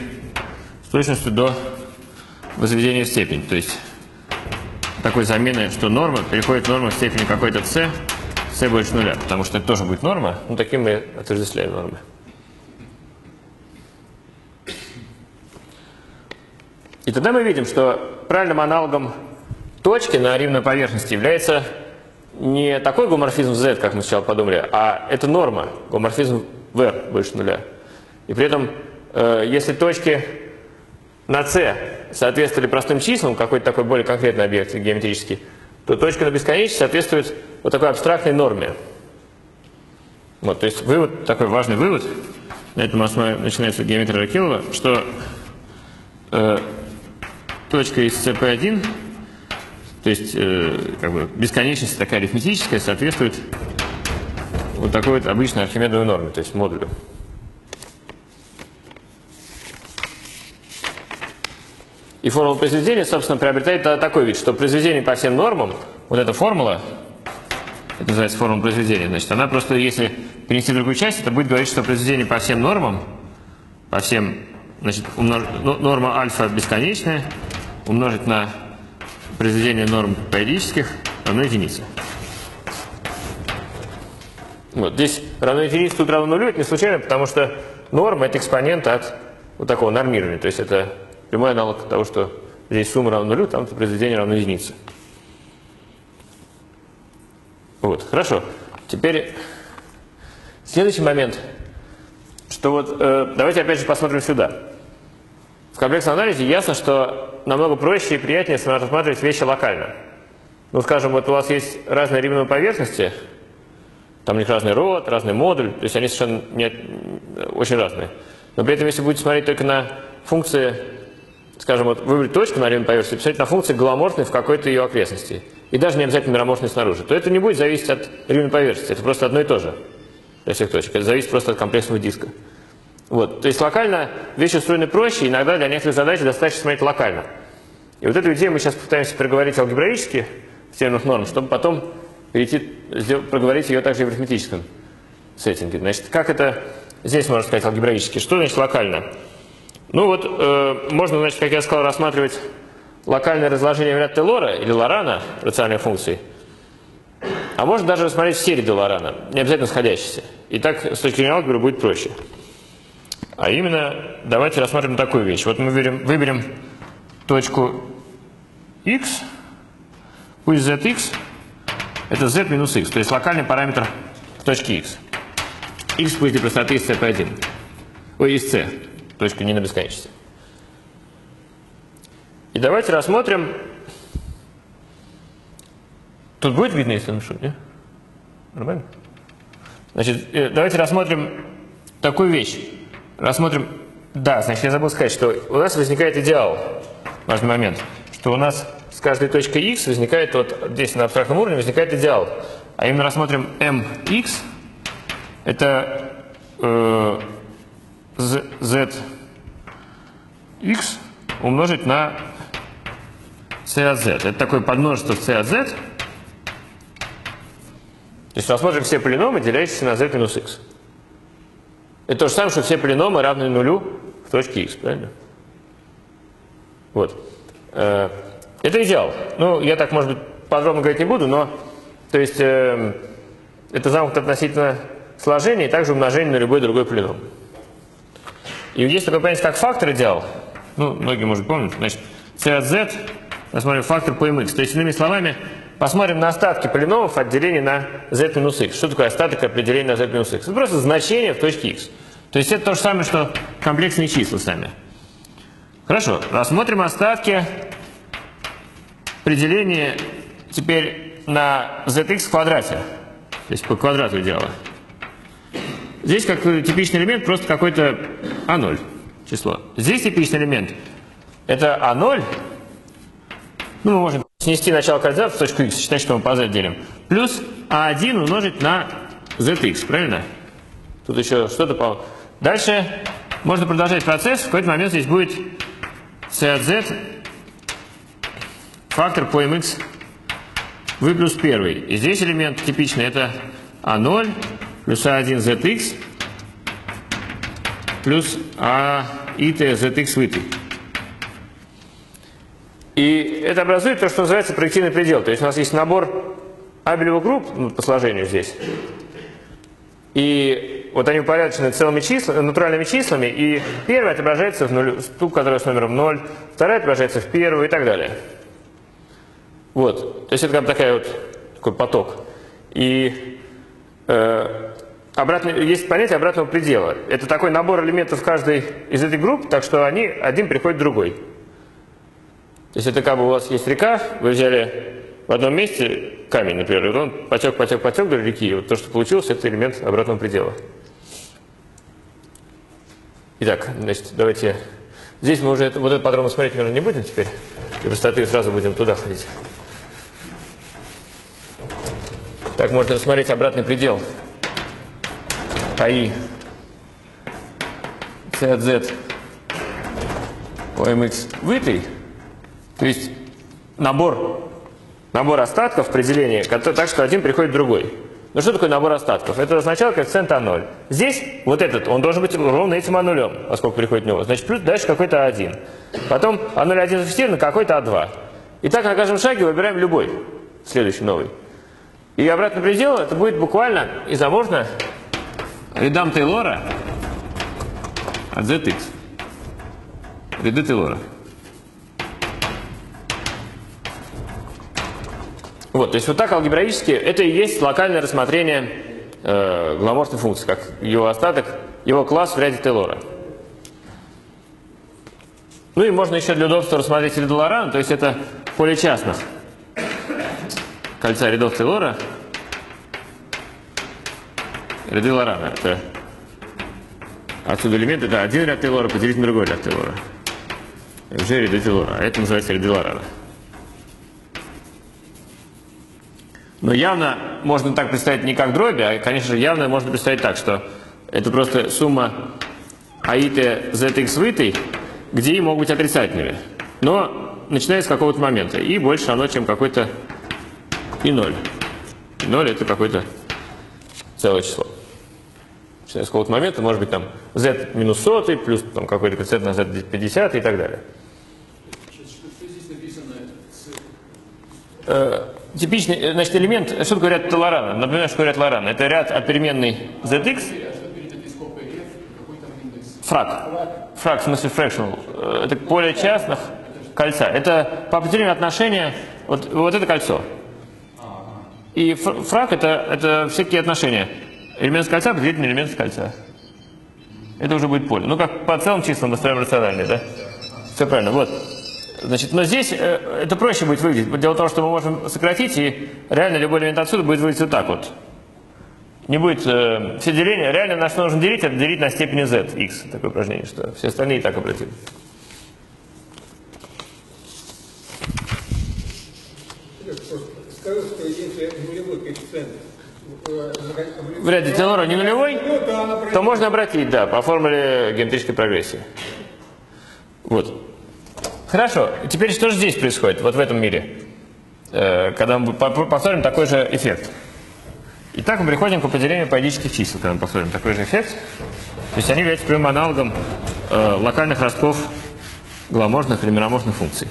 [SPEAKER 2] в степень. То есть такой замены, что норма переходит норма в степени какой-то c больше нуля, потому что это тоже будет норма, ну таким мы отождествляем нормы. И тогда мы видим, что правильным аналогом точки на ривной поверхности является не такой гоморфизм z, как мы сначала подумали, а это норма, гоморфизм v больше нуля. И при этом, если точки на c соответствовали простым числам, какой-то такой более конкретный объект геометрический, то точка на бесконечность соответствует вот такой абстрактной норме. Вот, то есть вывод, такой важный вывод, на этом основе начинается геометрия Ракелова, что точка из CP1, то есть как бы бесконечность такая арифметическая, соответствует вот такой вот обычной архимедовой норме, то есть модулю. И формула произведения, собственно, приобретает такой вид, что произведение по всем нормам, вот эта формула, это называется формула произведения, значит, она просто, если перенести в другую часть, это будет говорить, что произведение по всем нормам, по всем, значит, норма альфа бесконечная, умножить на произведение норм периодических равно единице. Вот, здесь равно единице, тут равно нулю, это не случайно, потому что норма — это экспонент от вот такого нормирования, то есть это прямой аналог того, что здесь сумма равна нулю, там произведение равно единице. Вот, хорошо. Теперь следующий момент, что вот давайте опять же посмотрим сюда. В комплексном анализе ясно, что намного проще и приятнее рассматривать вещи локально. Ну, скажем, вот у вас есть разные ривные поверхности, там у них разный род, разный модуль, то есть они совершенно очень разные. Но при этом, если будете смотреть только на функции, скажем, вот выбрать точку на ривной поверхности, посмотреть на функции голоморфной в какой-то ее окрестности, и даже не обязательно мироморфной снаружи, то это не будет зависеть от ривной поверхности, это просто одно и то же для всех точек, это зависит просто от комплексного диска. Вот. То есть локально вещи устроены проще, иногда для некоторых задач достаточно смотреть локально. И вот эту идею мы сейчас пытаемся проговорить алгебраически в терминах норм, чтобы потом проговорить ее также и в арифметическом сеттинге. Значит, как это здесь можно сказать алгебраически? Что значит локально? Ну вот, можно, значит, как я сказал, рассматривать локальное разложение в ряд Тейлора или Лорана рациональной функции. А можно даже рассмотреть все ряды Лорана, не обязательно сходящиеся. И так с точки зрения алгебры будет проще. А именно, давайте рассмотрим такую вещь. Вот мы выберем точку x, пусть zx, это z минус x, то есть локальный параметр точки x. X пусть для простоты из CP1. Ой, из C, точка не на бесконечности. И давайте рассмотрим. Тут будет видно, если напишу, нет? Нормально? Значит, давайте рассмотрим такую вещь. Рассмотрим. Да, значит, я забыл сказать, что у нас возникает идеал. Важный момент. Что у нас с каждой точкой x возникает, вот здесь на абстрактном уровне возникает идеал. А именно рассмотрим mx. Это zx умножить на c от z. Это такое подмножество c от z. То есть рассмотрим все полиномы, делящиеся на z минус x. Это то же самое, что все полиномы равны нулю в точке x, правильно? Вот. Это идеал. Ну, я так, может быть, подробно говорить не буду, но то есть это замкнуто относительно сложения и также умножение на любой другой полином. И есть такое понятие, как фактор идеал. Ну, многие, может, помнят. Значит, c от z, рассмотрим фактор по mx. То есть, иными словами, посмотрим на остатки полиномов от деления на z минус x. Что такое остаток от деления на z минус x? Это просто значение в точке x. То есть это то же самое, что комплексные числа сами. Хорошо, рассмотрим остатки при делении теперь на zx в квадрате. То есть по квадрату дело. Здесь как типичный элемент просто какой-то А0 число. Здесь типичный элемент это А0. Ну, мы можем снести начало квадрата в точку x, считать, что мы по z делим. Плюс А1 умножить на zx, правильно? Тут еще что-то по... Дальше можно продолжать процесс. В какой-то момент здесь будет c от z фактор по mx v плюс 1. И здесь элемент типичный это А0 плюс А1 zx плюс АИТ zx вытый. И это образует то, что называется проективный предел. То есть у нас есть набор абелевых групп, ну, по сложению здесь. И вот они упорядочены целыми числами, натуральными числами. И первая отображается в ту, которая с номером 0, вторая отображается в первую и так далее. Вот. То есть это как бы такой поток. И есть понятие обратного предела. Это такой набор элементов каждой из этих групп, так что один приходит в другой. То есть это как бы у вас есть река, вы взяли в одном месте камень, например, и он потек до реки, и вот то, что получилось, это элемент обратного предела. Итак, значит, давайте... Здесь мы уже вот этот подробно смотреть, наверное, не будем теперь. Для простоты сразу будем туда ходить. Так, можно рассмотреть обратный предел. АИ c от z по mx вытый. То есть набор остатков при делении, так что один приходит в другой. Ну что такое набор остатков? Это сначала коэффициент А0. Здесь вот этот, он должен быть ровно этим А0, поскольку приходит в него. Значит, плюс дальше какой-то А1. Потом А0,1 зафиксирован, какой-то А2. И так на каждом шаге выбираем любой, следующий новый. И обратный предел это будет буквально изоморфно рядам Тейлора от zx. Ряды Тейлора. Вот, то есть вот так алгебраически это и есть локальное рассмотрение голоморфной функции, как его остаток, его класс в ряде Тейлора. Ну и можно еще для удобства рассмотреть ряды Лорана, то есть это поле частных кольца рядов Тейлора. Ряды Лорана. Это отсюда элемент, это один ряд Тейлора поделить на другой ряд Тейлора. Уже ряды Тейлора. А это называется ряды Лорана. Но явно можно так представить не как дроби, а, конечно же, явно можно представить так, что это просто сумма АИТ ZX вытый, где и могут быть отрицательными. Но начиная с какого-то момента. И больше равно, чем какой-то И0. И0 это какое-то целое число. Начиная с какого-то момента, может быть там Z минус 100, плюс там какой-то коэффициент на Z 50 и так далее.
[SPEAKER 5] Что здесь написано?
[SPEAKER 2] Типичный, значит, элемент, что такое ряд Лорана? Например, что такое ряд Лорана? Это ряд от переменной ZX. Фраг, в смысле fractional. Это поле частных кольца. Это по определению отношения, вот это кольцо. И фраг это всякие отношения. Элемент с кольца поделить на элемент с кольца. Это уже будет поле. Ну, как по целым числам мы строим рациональные, да? Все правильно, вот. Значит, но здесь это проще будет выглядеть. Дело в том, что мы можем сократить, и реально любой элемент отсюда будет выглядеть вот так вот. Не будет все деления. Реально на что нужно делить, это делить на степени z, x. Такое упражнение, что все остальные и так обратим.
[SPEAKER 3] Скажу, что если нулевой коэффициент
[SPEAKER 2] в ряде Тейлора не нулевой, то можно обратить, да, по формуле геометрической прогрессии. Вот. Хорошо. Теперь что же здесь происходит, вот в этом мире, когда мы повторим такой же эффект? Итак, мы приходим к определению поэтических чисел, когда мы повторим такой же эффект. То есть они являются прямым аналогом локальных ростков голоморфных или мероморфных функций.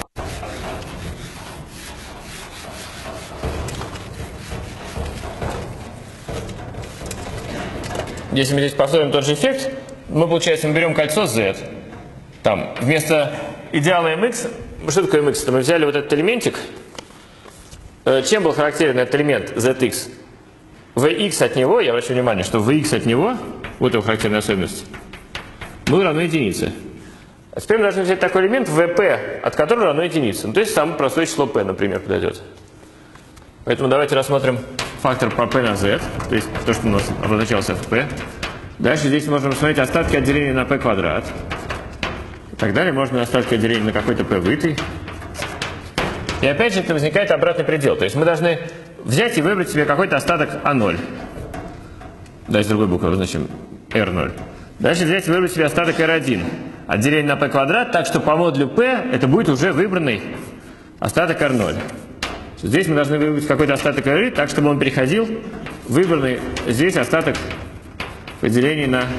[SPEAKER 2] Если мы здесь повторим тот же эффект, мы, получается, мы берем кольцо Z. Там вместо идеала mx, что такое mx? Мы взяли вот этот элементик, чем был характерен этот элемент ZX? Vx от него, я обращаю внимание, что Vx от него, вот его характерная особенность, был равно единице. А теперь мы должны взять такой элемент Vp, от которого равно единице. Ну, то есть самое простое число p, например, подойдет. Поэтому давайте рассмотрим фактор по p на z, то есть то, что у нас обозначалось в p. Дальше здесь можно посмотреть остатки от деления на p квадрат. И так далее. Можно остатки от деления на какой-то p вытый. И опять же это возникает обратный предел. То есть мы должны взять и выбрать себе какой-то остаток А0. Дальше другой буквой обозначим R0. Дальше взять и выбрать себе остаток R1. От деления на p квадрат, так что по модулю p это будет уже выбранный остаток R0. Здесь мы должны выбрать какой-то остаток R, так чтобы он переходил в выбранный здесь остаток по делению на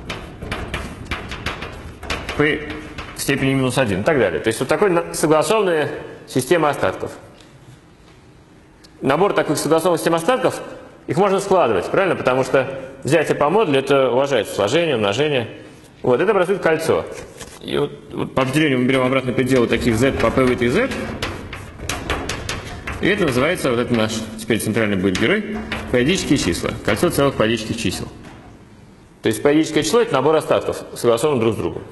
[SPEAKER 2] p в степени минус 1 и так далее. То есть вот такой согласованная система остатков. Набор таких согласованных систем остатков, их можно складывать, правильно? Потому что взятие по модулю это уважается сложение, умножение. Вот, это образует кольцо. И вот по определению мы берем обратный предел таких z по p вытый z. И это называется, вот это наш теперь центральный будет герой, периодические числа. Кольцо целых периодических чисел. То есть периодическое число это набор остатков, согласованных друг с другом.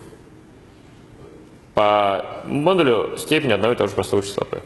[SPEAKER 2] По модулю степени одного и того же простого числа p.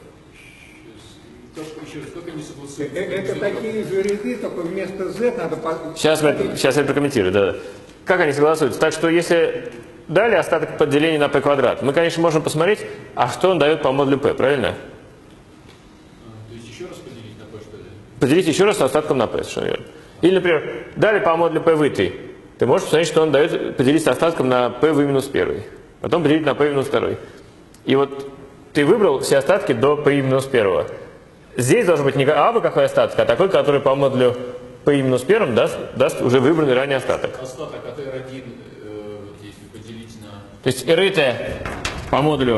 [SPEAKER 3] Это такие же ряды, только вместо z надо...
[SPEAKER 2] Сейчас я прокомментирую, да. Как они согласуются? Так что если дали остаток по делению на p квадрат, мы, конечно, можем посмотреть, а что он дает по модулю p, правильно?
[SPEAKER 5] То есть еще раз поделить на p, что ли?
[SPEAKER 2] Поделить еще раз остатком на p, совершенно верно. Или, например, дали по модулю p вытый. Ты можешь посмотреть, что он дает поделить с остатком на p в минус 1. Потом поделить на p в минус 2. И вот ты выбрал все остатки до p в минус 1. Здесь должен быть не абы какой остаток, а такой, который по модулю p минус 1 даст уже выбранный ранее остаток.
[SPEAKER 5] Остаток от R1 здесь поделить на...
[SPEAKER 2] То есть RT по модулю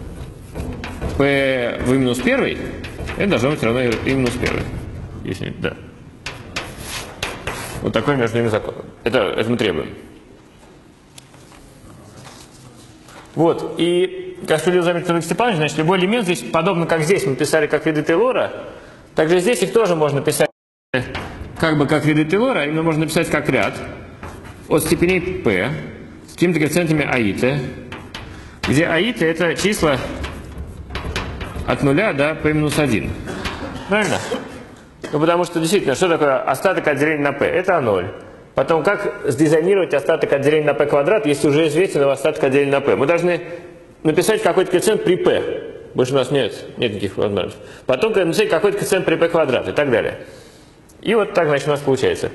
[SPEAKER 2] p в минус 1, это должно быть равно i минус 1. Если, да. Вот такой между ними закон. Это мы требуем. Вот, и, как справедливо заметил Алексей Степанович, значит, любой элемент здесь, подобно как здесь мы писали как ряды Тейлора, также здесь их тоже можно писать как бы как ряды Тейлора, а именно можно написать как ряд от степеней p с какими-то коэффициентами аиты, где аиты это числа от 0 до p минус 1. Правильно? Ну, потому что действительно, что такое остаток от деления на p? Это А0. Потом, как сдизайнировать остаток от деления на p квадрат, если уже известен остаток от деления на p? Мы должны написать какой-то коэффициент при p. Больше у нас нет никаких возможностей. Потом написать какой-то коэффициент при p квадрат и так далее. И вот так, значит, у нас получается.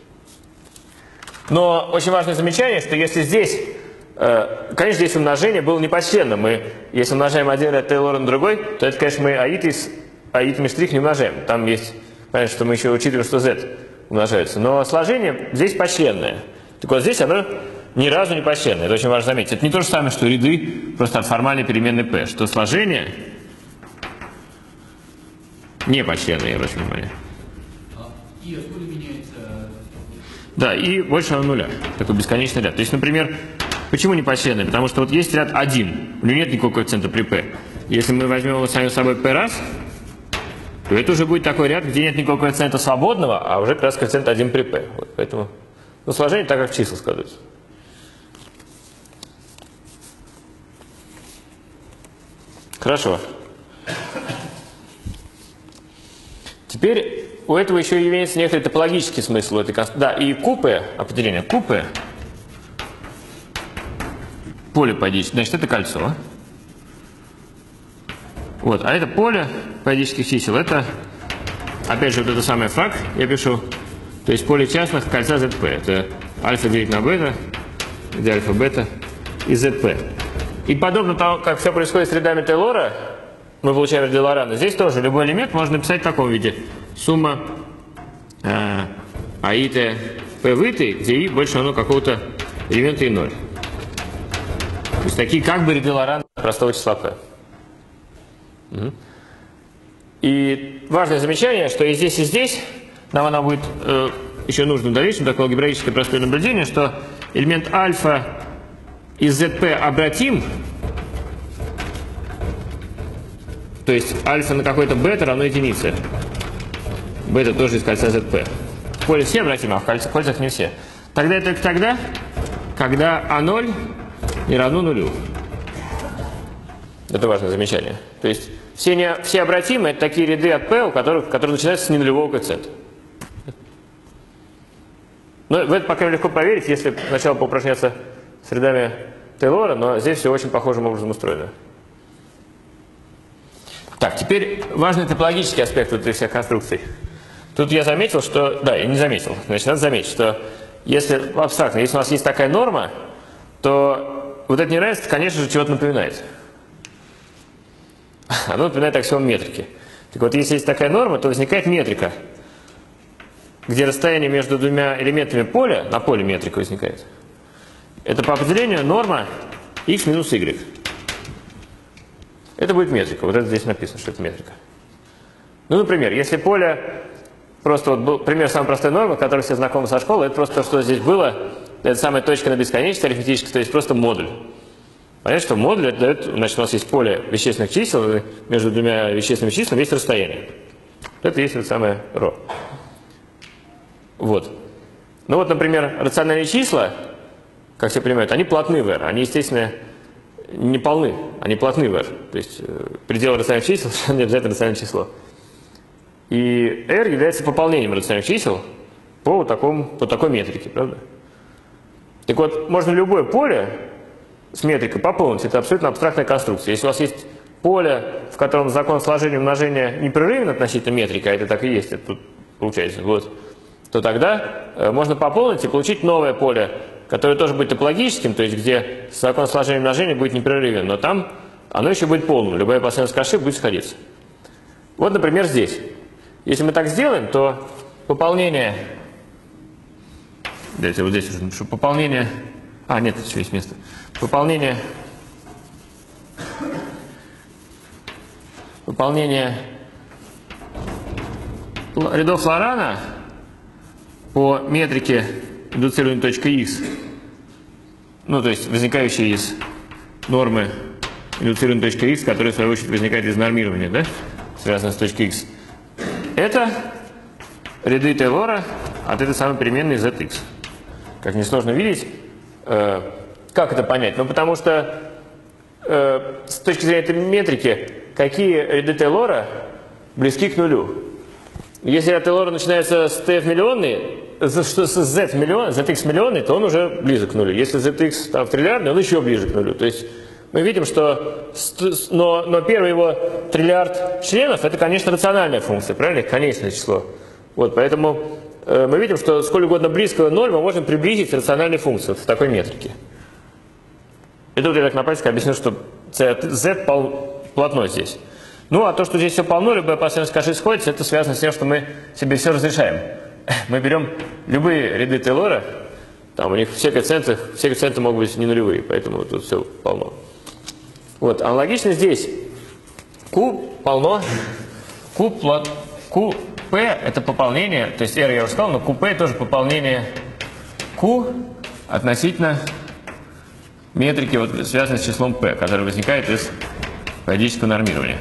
[SPEAKER 2] Но очень важное замечание, что если здесь, конечно, здесь умножение было непочтенным. Если умножаем один ряд Тейлора на другой, то это, конечно, мы аитами штрих не умножаем. Там есть, понятно, что мы еще учитываем, что z умножаются. Но сложение здесь почтенное. Так вот здесь оно ни разу не почтенное. Это очень важно заметить. Это не то же самое, что ряды просто от формальной переменной p. Что сложение не почтенное, я обращу внимание.
[SPEAKER 5] И откуда меняется...
[SPEAKER 2] Да, и больше равно нуля. Такой бесконечный ряд. То есть, например, почему не почтенное? Потому что вот есть ряд 1. У него нет никакого коэффициента при p. Если мы возьмем его сами собой p раз, то это уже будет такой ряд, где нет никакого коэффициента свободного, а уже как раз коэффициент 1 при p. Вот, поэтому сложение так, как числа складываются. Хорошо. Теперь у этого еще имеется некоторый топологический смысл. Да, и купе, определение купе, поле периодических, значит, это кольцо. Вот, а это поле периодических чисел, это, опять же, вот это самое фраг, я пишу, то есть поле частных кольца ZP. Это альфа делить на бета, где альфа, бета и ZP. И подобно тому, как все происходит с рядами Тейлора, мы получаем ряды Лорана, здесь тоже любой элемент можно написать в таком виде. Сумма аита p вытый, где и больше равно какого-то элемента и 0. То есть такие как бы ряды Лорана простого числа p. И важное замечание, что и здесь, нам оно будет еще нужно в дальнейшем, такое алгебраическое простое наблюдение, что элемент альфа из ZP обратим То есть альфа на какой-то бета равно единице. Бета тоже из кольца ZP. В поле все обратимы, а в кольцах не все. Тогда это только тогда, когда А0 не равно нулю. Это важное замечание. То есть все обратимые — это такие ряды от P, которые начинаются с ненулевого коэффициента. Но в это пока легко проверить, если сначала поупражняться с рядами Тейлора, но здесь все очень похожим образом устроено. Так, теперь важный топологический аспект вот этих всех конструкций. Тут я заметил, что... Да, я не заметил. Значит, надо заметить, что если абстрактно, если у нас есть такая норма, то вот это неравенство, конечно же, чего-то напоминает. Оно напоминает аксиом метрики. Так вот, если есть такая норма, то возникает метрика, где расстояние между двумя элементами поля, на поле метрика возникает. Это по определению норма x минус y. Это будет метрика. Вот это здесь написано, что это метрика. Ну, например, если поле... Просто вот был пример самой простой нормы, которой все знакомы со школы. Это просто то, что здесь было. Это самая точка на бесконечности арифметическая, то есть просто модуль. Понятно, что модуль это дает... Значит, у нас есть поле вещественных чисел, и между двумя вещественными числами есть расстояние. Это есть это самое ρ. Вот. Ну вот, например, рациональные числа, как все понимают, они плотны в R. Они, естественно, не полны. Они плотны в R. То есть предел рациональных чисел совершенно не обязательно рациональное число. И R является пополнением рациональных чисел по такой метрике, правда? Так вот, можно любое поле с метрикой пополнить. Это абсолютно абстрактная конструкция. Если у вас есть поле, в котором закон сложения и умножения непрерывен относительно метрики, а это так и есть, это тут получается, вот, то тогда можно пополнить и получить новое поле, которое тоже будет топологическим, то есть где закон сложения и умножения будет непрерывен, но там оно еще будет полным. Любая последовательность ошибок будет сходиться. Вот, например, здесь. Если мы так сделаем, то пополнение... Дайте вот здесь уже напишу. Пополнение... А, нет, еще есть место. Пополнение рядов Лорана по метрике индуцированной точкой x, ну, то есть возникающей из нормы индуцированной точкой x, которая, в свою очередь, возникает из нормирования, да, связанной с точкой x. Это ряды Тейлора от этой самой переменной zx. Как несложно видеть, как это понять? Ну, потому что с точки зрения этой метрики, какие ряды Тейлора близки к нулю? Если ряд Тейлора начинается с tf миллионный, с z миллион, zx миллионный, то он уже близок к нулю. Если zx там в триллиардный, он еще ближе к нулю. То есть мы видим, что но первый его триллиард членов это, конечно, рациональная функция, правильно? Конечное число. Вот, поэтому мы видим, что сколь угодно близкого ноль мы можем приблизить рациональной функции вот в такой метрике. И тут я так на пальцах объясню, что z плотно здесь. Ну, а то, что здесь все полно, любая последовательность ошибок сходится, это связано с тем, что мы себе все разрешаем. Мы берем любые ряды Тейлора, там у них все коэффициенты могут быть не нулевые, поэтому тут все полно. Вот, аналогично здесь. Q полно, QP это пополнение, то есть R я уже сказал, но QP тоже пополнение Q относительно метрики, вот, связанной с числом P, которое возникает из периодического нормирования.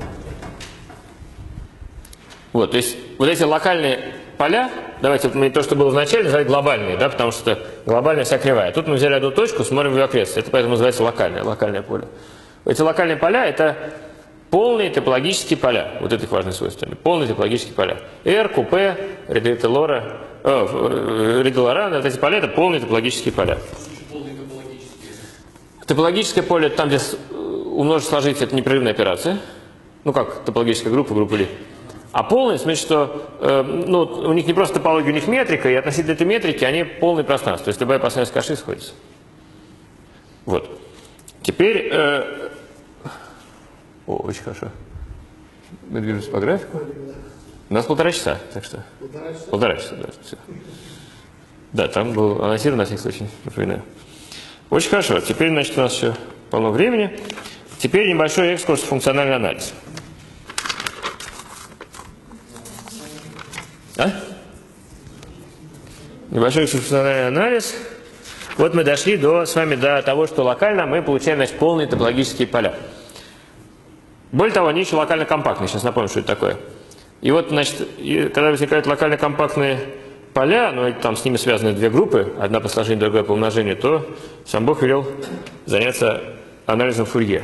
[SPEAKER 2] Вот, то есть вот эти локальные поля, давайте вот мы то, что было вначале, назвали глобальные, да, потому что глобальная вся кривая. Тут мы взяли одну точку, смотрим в ее окрестности. Это поэтому называется локальное поле. Эти локальные поля это полные топологические поля. Вот это их важное свойство. Полные топологические поля. R, QP, ряды Тейлора, ряды Лорана, вот эти поля это полные топологические поля. Топологическое поле, там, где умножить, сложить, это непрерывная операция. Ну как топологическая группа Ли. А полный, в смысле, что ну, у них не просто топология, у них метрика, и относительно этой метрики они полное пространство. То есть любая последовательность ошибок сходится. Вот. Теперь... очень хорошо. Мы движемся по графику. У нас 1,5 часа, так что... 1,5 часа, да. Все. Да, там был анонсирован на всякий случай, напоминаю. Очень хорошо. Теперь, значит, у нас еще полно времени. Теперь небольшой экскурс в функциональный анализ. Небольшой функциональный анализ. Вот мы дошли с вами до того, что локально мы получаем, значит, полные топологические поля. Более того, они еще локально компактные. Сейчас напомню, что это такое. И вот, значит, когда возникают локально компактные поля, но там с ними связаны две группы, одна по сложению, другая по умножению, то сам Бог велел заняться анализом Фурье.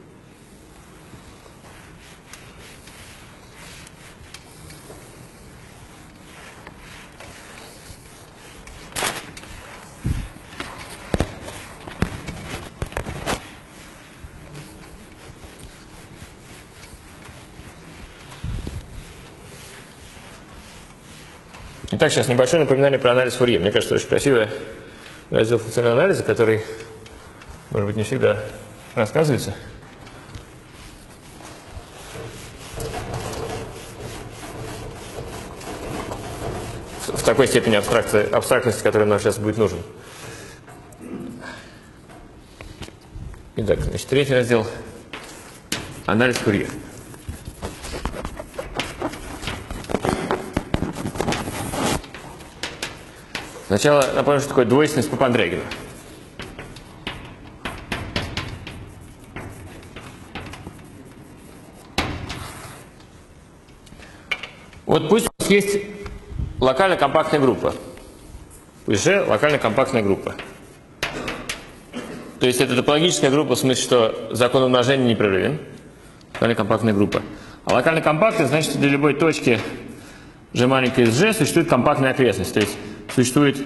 [SPEAKER 2] Итак, сейчас небольшое напоминание про анализ Фурье. Мне кажется, очень красивый раздел функционального анализа, который, может быть, не всегда рассказывается. В такой степени абстрактности, которая нам сейчас будет нужен. Итак, значит, третий раздел – анализ Фурье. Сначала напомню, что такое двойственность Папандрегина. Вот пусть у нас есть локально компактная группа. Пусть же локально компактная группа. То есть это топологическая группа в смысле, что закон умножения непрерывен. Локально компактная группа. А локально компактная значит, что для любой точки G маленькой из G существует компактная окрестность. То есть существует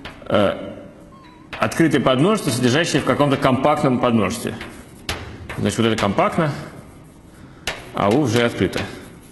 [SPEAKER 2] открытое подмножество, содержащее в каком-то компактном подмножестве. Значит, вот это компактно, а U уже открыто.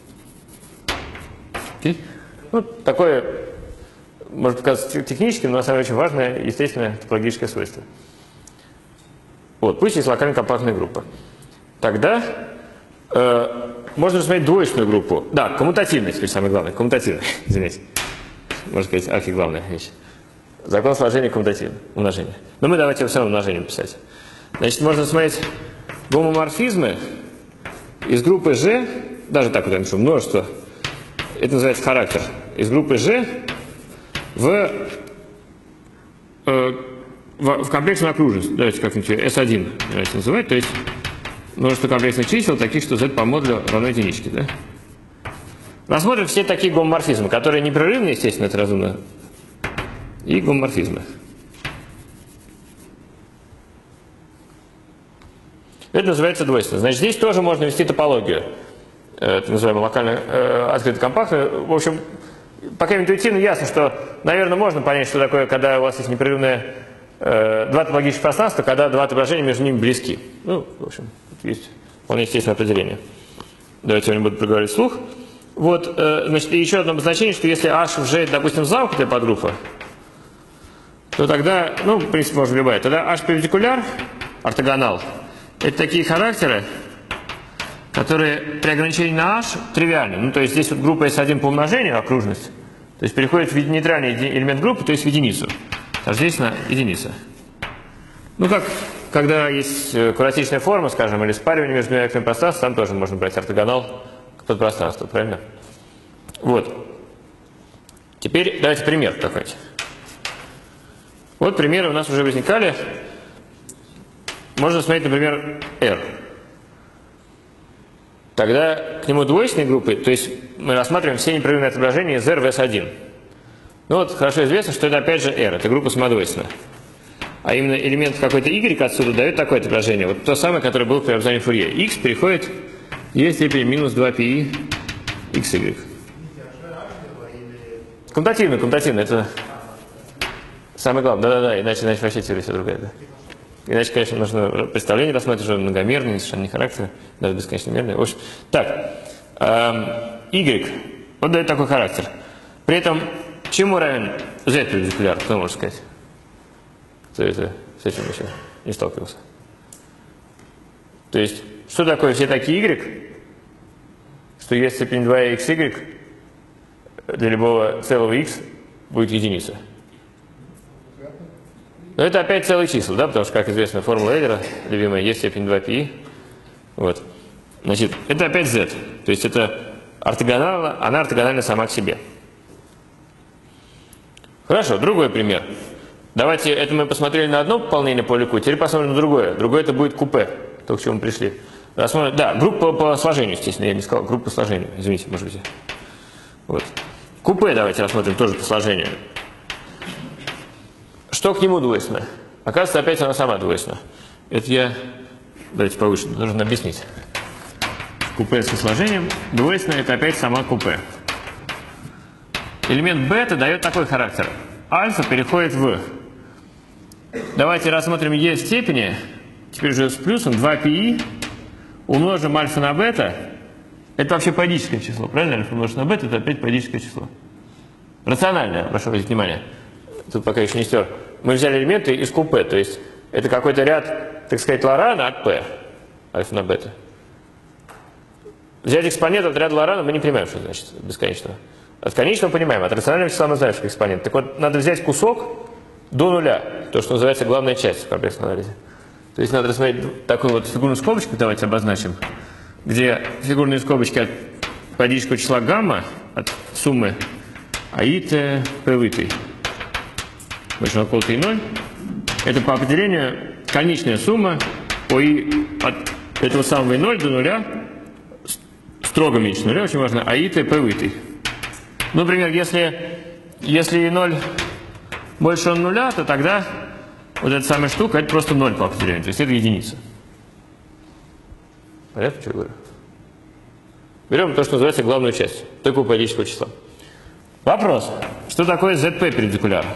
[SPEAKER 2] Okay? Вот такое, может показаться техническим, но на самом деле очень важное, естественное топологическое свойство. Вот, пусть есть локально компактная группа. Тогда можно рассмотреть двоечную группу. Да, коммутативная теперь самое главное. Коммутативная, извините. Можно сказать, архиглавная вещь. Закон сложения коммутативного умножения. Но мы давайте его все равно умножением писать. Значит, можно смотреть гомоморфизмы из группы G, даже так вот я напишу, множество, это называется характер, из группы G в комплексную окружность. Давайте как-нибудь S1 давайте называть, то есть множество комплексных чисел, таких, что Z по модулю равно единичке. Да? Рассмотрим все такие гомоморфизмы, которые непрерывны, естественно, это разумно, и гомоморфизмы. Это называется двойственность. Значит, здесь тоже можно ввести топологию. Это называемую локально открыто-компактную. В общем, пока интуитивно ясно, что, наверное, можно понять, что такое, когда у вас есть непрерывное два топологических пространства, когда два отображения между ними близки. Ну, в общем, есть вполне естественное определение. Давайте я не буду проговорить вслух. Вот, значит, и еще одно обозначение, что если H в G, допустим, замкнутая подгруппа, то тогда, ну, в принципе, можно любая, тогда H перпендикуляр, ортогонал, это такие характеры, которые при ограничении на H тривиальны. Ну, то есть здесь вот группа S1 по умножению, окружность, то есть переходит в нейтральный элемент группы, то есть в единицу. Тождественно единица. Ну, как, когда есть квадратичная форма, скажем, или спаривание между векторными пространствами, там тоже можно брать ортогонал к подпространству, правильно? Вот. Теперь давайте пример какой-нибудь. Вот примеры у нас уже возникали. Можно смотреть, например, R. Тогда к нему двойственной группы, то есть мы рассматриваем все непрерывные отображения из R в S1. Ну вот хорошо известно, что это опять же R, это группа самодвойственная. А именно элемент какой-то Y отсюда дает такое отображение. Вот то самое, которое было при образовании Фурье. X переходит в E степени минус 2πi XY. Коммутативно, это самое главное. Да-да-да, иначе вообще теория вся другая. Да. Иначе, конечно, нужно представление рассматривать уже многомерные, совершенно не характер, даже бесконечно мерные. В общем, так, Y, вот дает такой характер. При этом, чему равен Z перпендикуляр, кто может сказать? Кто это с этим еще не сталкивался? То есть, что такое все такие Y? Что есть степень 2xy для любого целого x будет единица. Но это опять целые числа, да, потому что, как известно, формула Эйлера, любимая, есть степень 2πi. Вот. Значит, это опять z. То есть это ортогональна, она ортогональна сама к себе. Хорошо, другой пример. Давайте, это мы посмотрели на одно пополнение по Лику, теперь посмотрим на другое. Другое это будет купе, то, к чему мы пришли. Рассмотрим, да, группа по сложению, естественно, я не сказал, группа по сложению, извините, может быть. Вот. Купе давайте рассмотрим тоже по сложению. Что к нему двойственно? Оказывается, опять она сама двойственна. Это я, давайте повыше, нужно объяснить. Купе со сложением двойственно, это опять сама купе. Элемент бета дает такой характер. Альфа переходит в. Давайте рассмотрим e в степени, теперь уже с плюсом, 2πi, умножим альфа на бета. Это вообще поэтическое число, правильно? Альфа умножить на бета, это опять поэтическое число. Рациональное, прошу обратить внимание. Тут пока еще не стер. Мы взяли элементы из купе, то есть это какой-то ряд, так сказать, Лорана от p, альфа на бета. Взять экспонент от ряда Лорана мы не понимаем, что значит бесконечного. От конечного понимаем, от рационального числа мы знаем, что экспонент. Так вот, надо взять кусок до нуля, то, что называется главная часть в комплексном анализе. То есть надо рассмотреть такую вот фигурную скобочку, давайте обозначим, где фигурные скобочки от поэтического числа гамма, от суммы аит пвитой, больше около 0, это по определению конечная сумма по и от этого самого и 0 до нуля, строго меньше нуля, очень важно, аит пвитой. Ну, например, если и 0 больше нуля, то тогда вот эта самая штука, это просто 0 по определению, то есть это единица. Понятно, что я говорю? Берем то, что называется главную часть, такого поэтического числа. Вопрос. Что такое ZP перпендикуляр?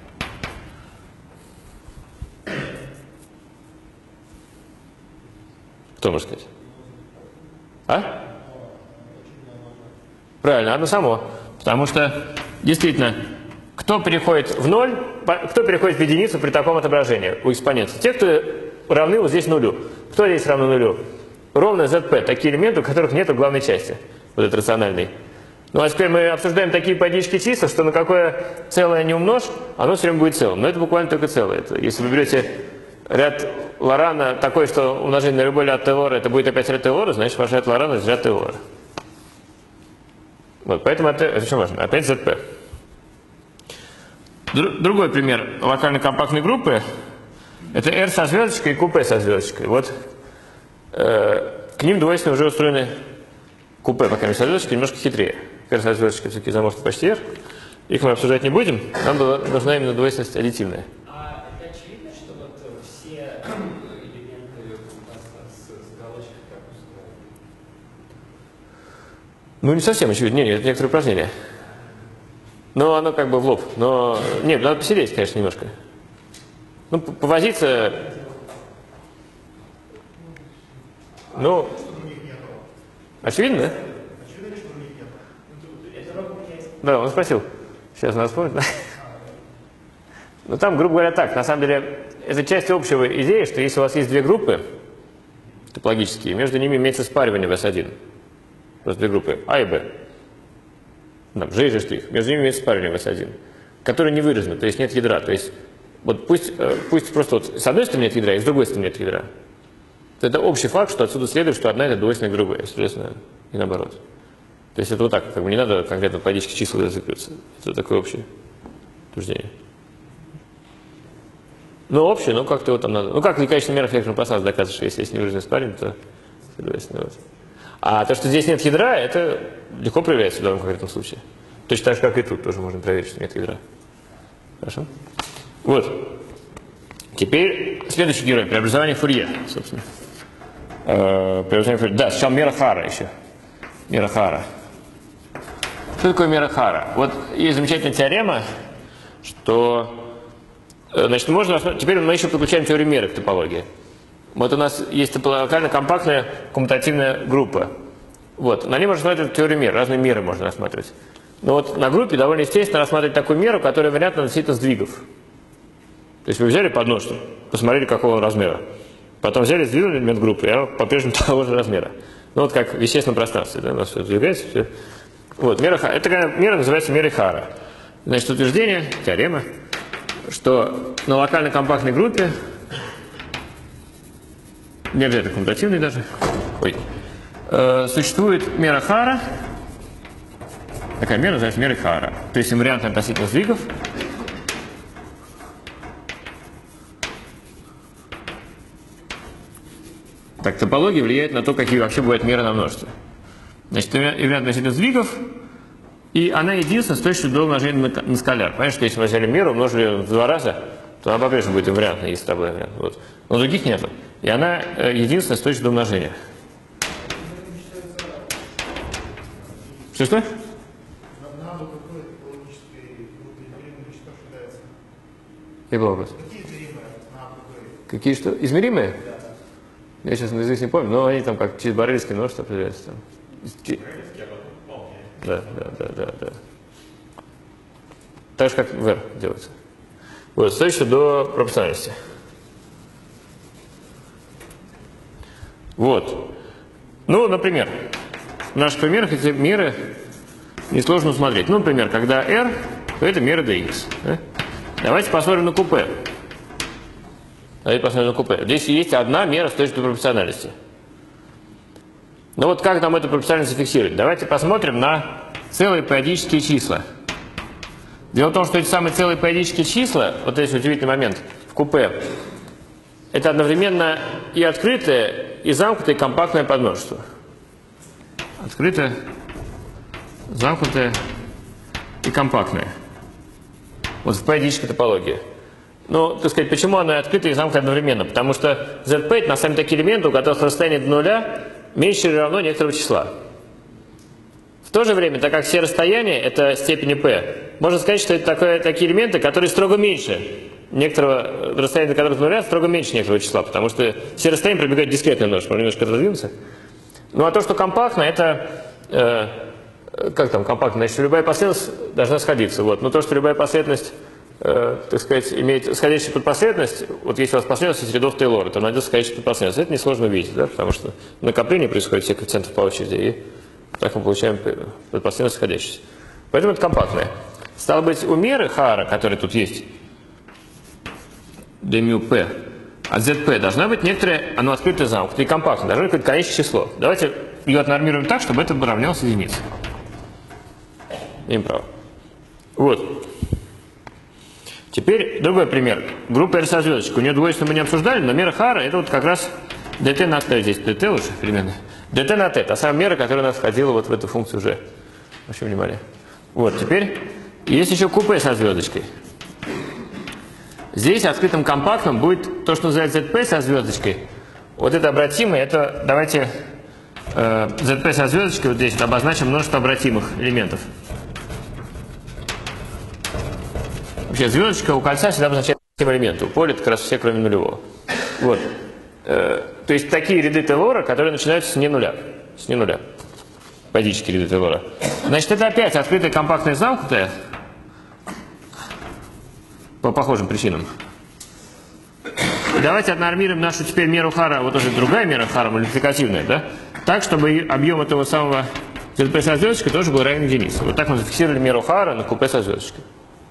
[SPEAKER 2] Кто может сказать? А? Правильно, оно само. Потому что, действительно, кто переходит в ноль, кто переходит в единицу при таком отображении у экспонента? Те, кто равны вот здесь нулю. Кто здесь равны нулю? Ровно ZP, такие элементы, у которых нет главной части, вот этот рациональный. Ну а теперь мы обсуждаем такие поэтические числа, что на какое целое не умножь, оно все время будет целым. Но это буквально только целое. Это, если вы берете ряд Лорана такой, что умножение на любой ряд Тейлора, это будет опять ряд Тейлора, значит ваш ряд Лорана это ряд Тейлора. Вот, поэтому это очень важно. Опять ZP. Другой пример локально-компактной группы. Это R со звездочкой и QP со звездочкой. Вот к ним двойственно уже устроены QP, пока со звездочкой, немножко хитрее. R со звездочкой все-таки заморский почти R. Их мы обсуждать не будем. Нам нужна именно двойственность аддитивная.
[SPEAKER 6] А это очевидно, что вот все элементы с галочкой как устроены?
[SPEAKER 2] Ну, не совсем очевидно. Нет, это некоторые упражнения. Но оно как бы в лоб. Но нет, надо посидеть, конечно, немножко. Ну, повозиться. Ну, очевидно, да? Да, он спросил. Сейчас надо вспомнить. Ну, там, грубо говоря, так. На самом деле, это часть общего идеи, что если у вас есть две группы топологические, между ними имеется спаривание в S1. Просто две группы А и Б. Там, G и G'. Между ними имеется спаривание в S1, которое не выражено, то есть нет ядра. То есть, вот пусть просто вот с одной стороны нет ядра, и с другой стороны нет ядра. Это общий факт, что отсюда следует, что одна это двойственная к другой, соответственно, и наоборот. То есть это вот так, как бы не надо конкретно поэтические числа зацикливаться. Это такое общее утверждение. Ну, общее, ну как-то его там надо. Ну, как в количественном мерах векторного пространства доказываешь, что если есть невыраженное спаривание, то двойственное. Вот. А то, что здесь нет ядра, это легко проверяется в данном конкретном случае. Точно так же, как и тут, тоже можно проверить, что нет ядра. Хорошо? Вот. Теперь следующий герой. Преобразование Фурье, собственно. Преобразование Фурье. Да, сначала мера Хара еще. Мера Хара. Что такое мера Хара? Вот есть замечательная теорема, что... Значит, можно... Теперь мы еще подключаем теорию меры к топологии. Вот у нас есть локально-компактная коммутативная группа. Вот. На ней можно рассматривать теорию мер. Разные меры можно рассматривать. Но вот на группе довольно естественно рассматривать такую меру, которая вероятно относительно сдвигов. То есть вы взяли подножку, посмотрели, какого размера. Потом взяли, сдвинули элемент группы, а по-прежнему того же размера. Ну вот как в естественном пространстве. Да, у нас все сдвигается. Все. Вот, мера Хара. Эта мера называется мерой Хара. Значит, утверждение, теорема, что на локально-компактной группе, не обязательно коммутативной даже, существует мера Хара. Такая мера называется мерой Хара. То есть инвариант относительно сдвигов. Так, топология влияет на то, какие вообще бывают меры на множестве. Значит, invariant относительно сдвигов, и она единственная с точностью до умножения на скаляр. Понятно, что если мы взяли меру, умножили в 2 раза, то она по-прежнему будет инвариантной, если это будет инвариант. Вот. Но других нету. И она единственная с точностью до умножения. Что? И был вопрос. Какие что? Измеримые? Я сейчас наизусть не помню, но они там как через борельское множество определяются. Там. Да. Так же, как в R делается. Вот, следующее до пропорциональности. Вот. Ну, например, в наших примерах эти меры несложно усмотреть. Ну, например, когда R, то это мера dx. Да? Давайте посмотрим на купе. Здесь есть одна мера с точки пропорциональности. Ну вот как нам эту пропорциональность зафиксировать? Давайте посмотрим на целые периодические числа. Дело в том, что эти самые целые периодические числа, вот здесь удивительный момент, в купе, это одновременно и открытое, и замкнутое, и компактное подмножество. Открытое, замкнутое и компактное. Вот в периодической топологии. Ну, так сказать, почему оно открыто и замкнуто одновременно? Потому что ZP это на самом деле такие элементы, у которых расстояние до нуля меньше или равно некоторого числа. В то же время, так как все расстояния это степени p, можно сказать, что это такие элементы, которые строго меньше некоторого расстояния, до которых нуля, строго меньше некоторого числа, потому что все расстояния пробегают дискретное множество. Можно немножко раздвинуться. Ну а то, что компактно, это как там компактно, значит, любая последовательность должна сходиться. Вот. Но то, что любая последовательность, так сказать, имеет сходящую подпоследовательность, вот если у вас последовательность рядов Тейлора, то найдется сходящая подпоследовательность. Это несложно увидеть, да, потому что накопление происходит всех коэффициентов по очереди, и так мы получаем подпоследовательность сходящуюся. Поэтому это компактное. Стало быть, у меры Хара, которая тут есть, dμp, от zp должна быть некоторая, оно открытое, замкнутое и компактное, должно быть какое-то конечное число. Давайте ее отнормируем так, чтобы это равнялось единице. Имеем право. Вот. Теперь другой пример. Группа R со звездочкой. У нее двоичную мы не обсуждали, но мера Хара это вот как раз dt на t. Здесь dt лучше переменная. dt на t. Та самая мера, которая у нас входила вот в эту функцию уже. Ваше внимание. Вот. Теперь есть еще купе со звездочкой. Здесь открытым компактным будет то, что называется zp со звездочкой. Вот это обратимое. Это давайте zp со звездочкой вот здесь вот обозначим множество обратимых элементов. Вообще звездочка у кольца всегда обозначает элементы. У поля это как раз все, кроме нулевого. Вот. То есть такие ряды Тейлора, которые начинаются с не нуля. С не нуля. Периодические ряды Тейлора. Значит, это опять открытое, компактное, замкнутое. По похожим причинам. И давайте отнормируем нашу теперь меру Хара, вот уже другая мера Хара, мультипликативная, да? Так, чтобы объем этого самого ZP со звездочкой тоже был равен единице. Вот так мы зафиксировали меру Хара на купе со звездочкой.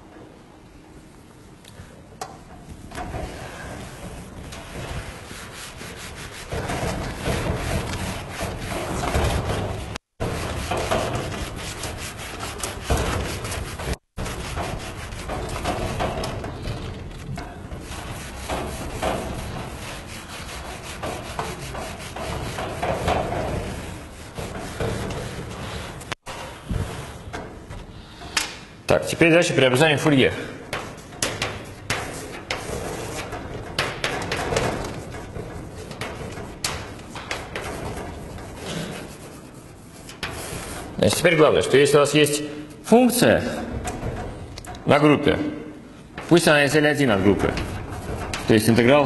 [SPEAKER 2] Так, теперь дальше преобразование Фурье. Значит, теперь главное, что если у вас есть функция на группе, пусть она есть L1 от группы, то есть интеграл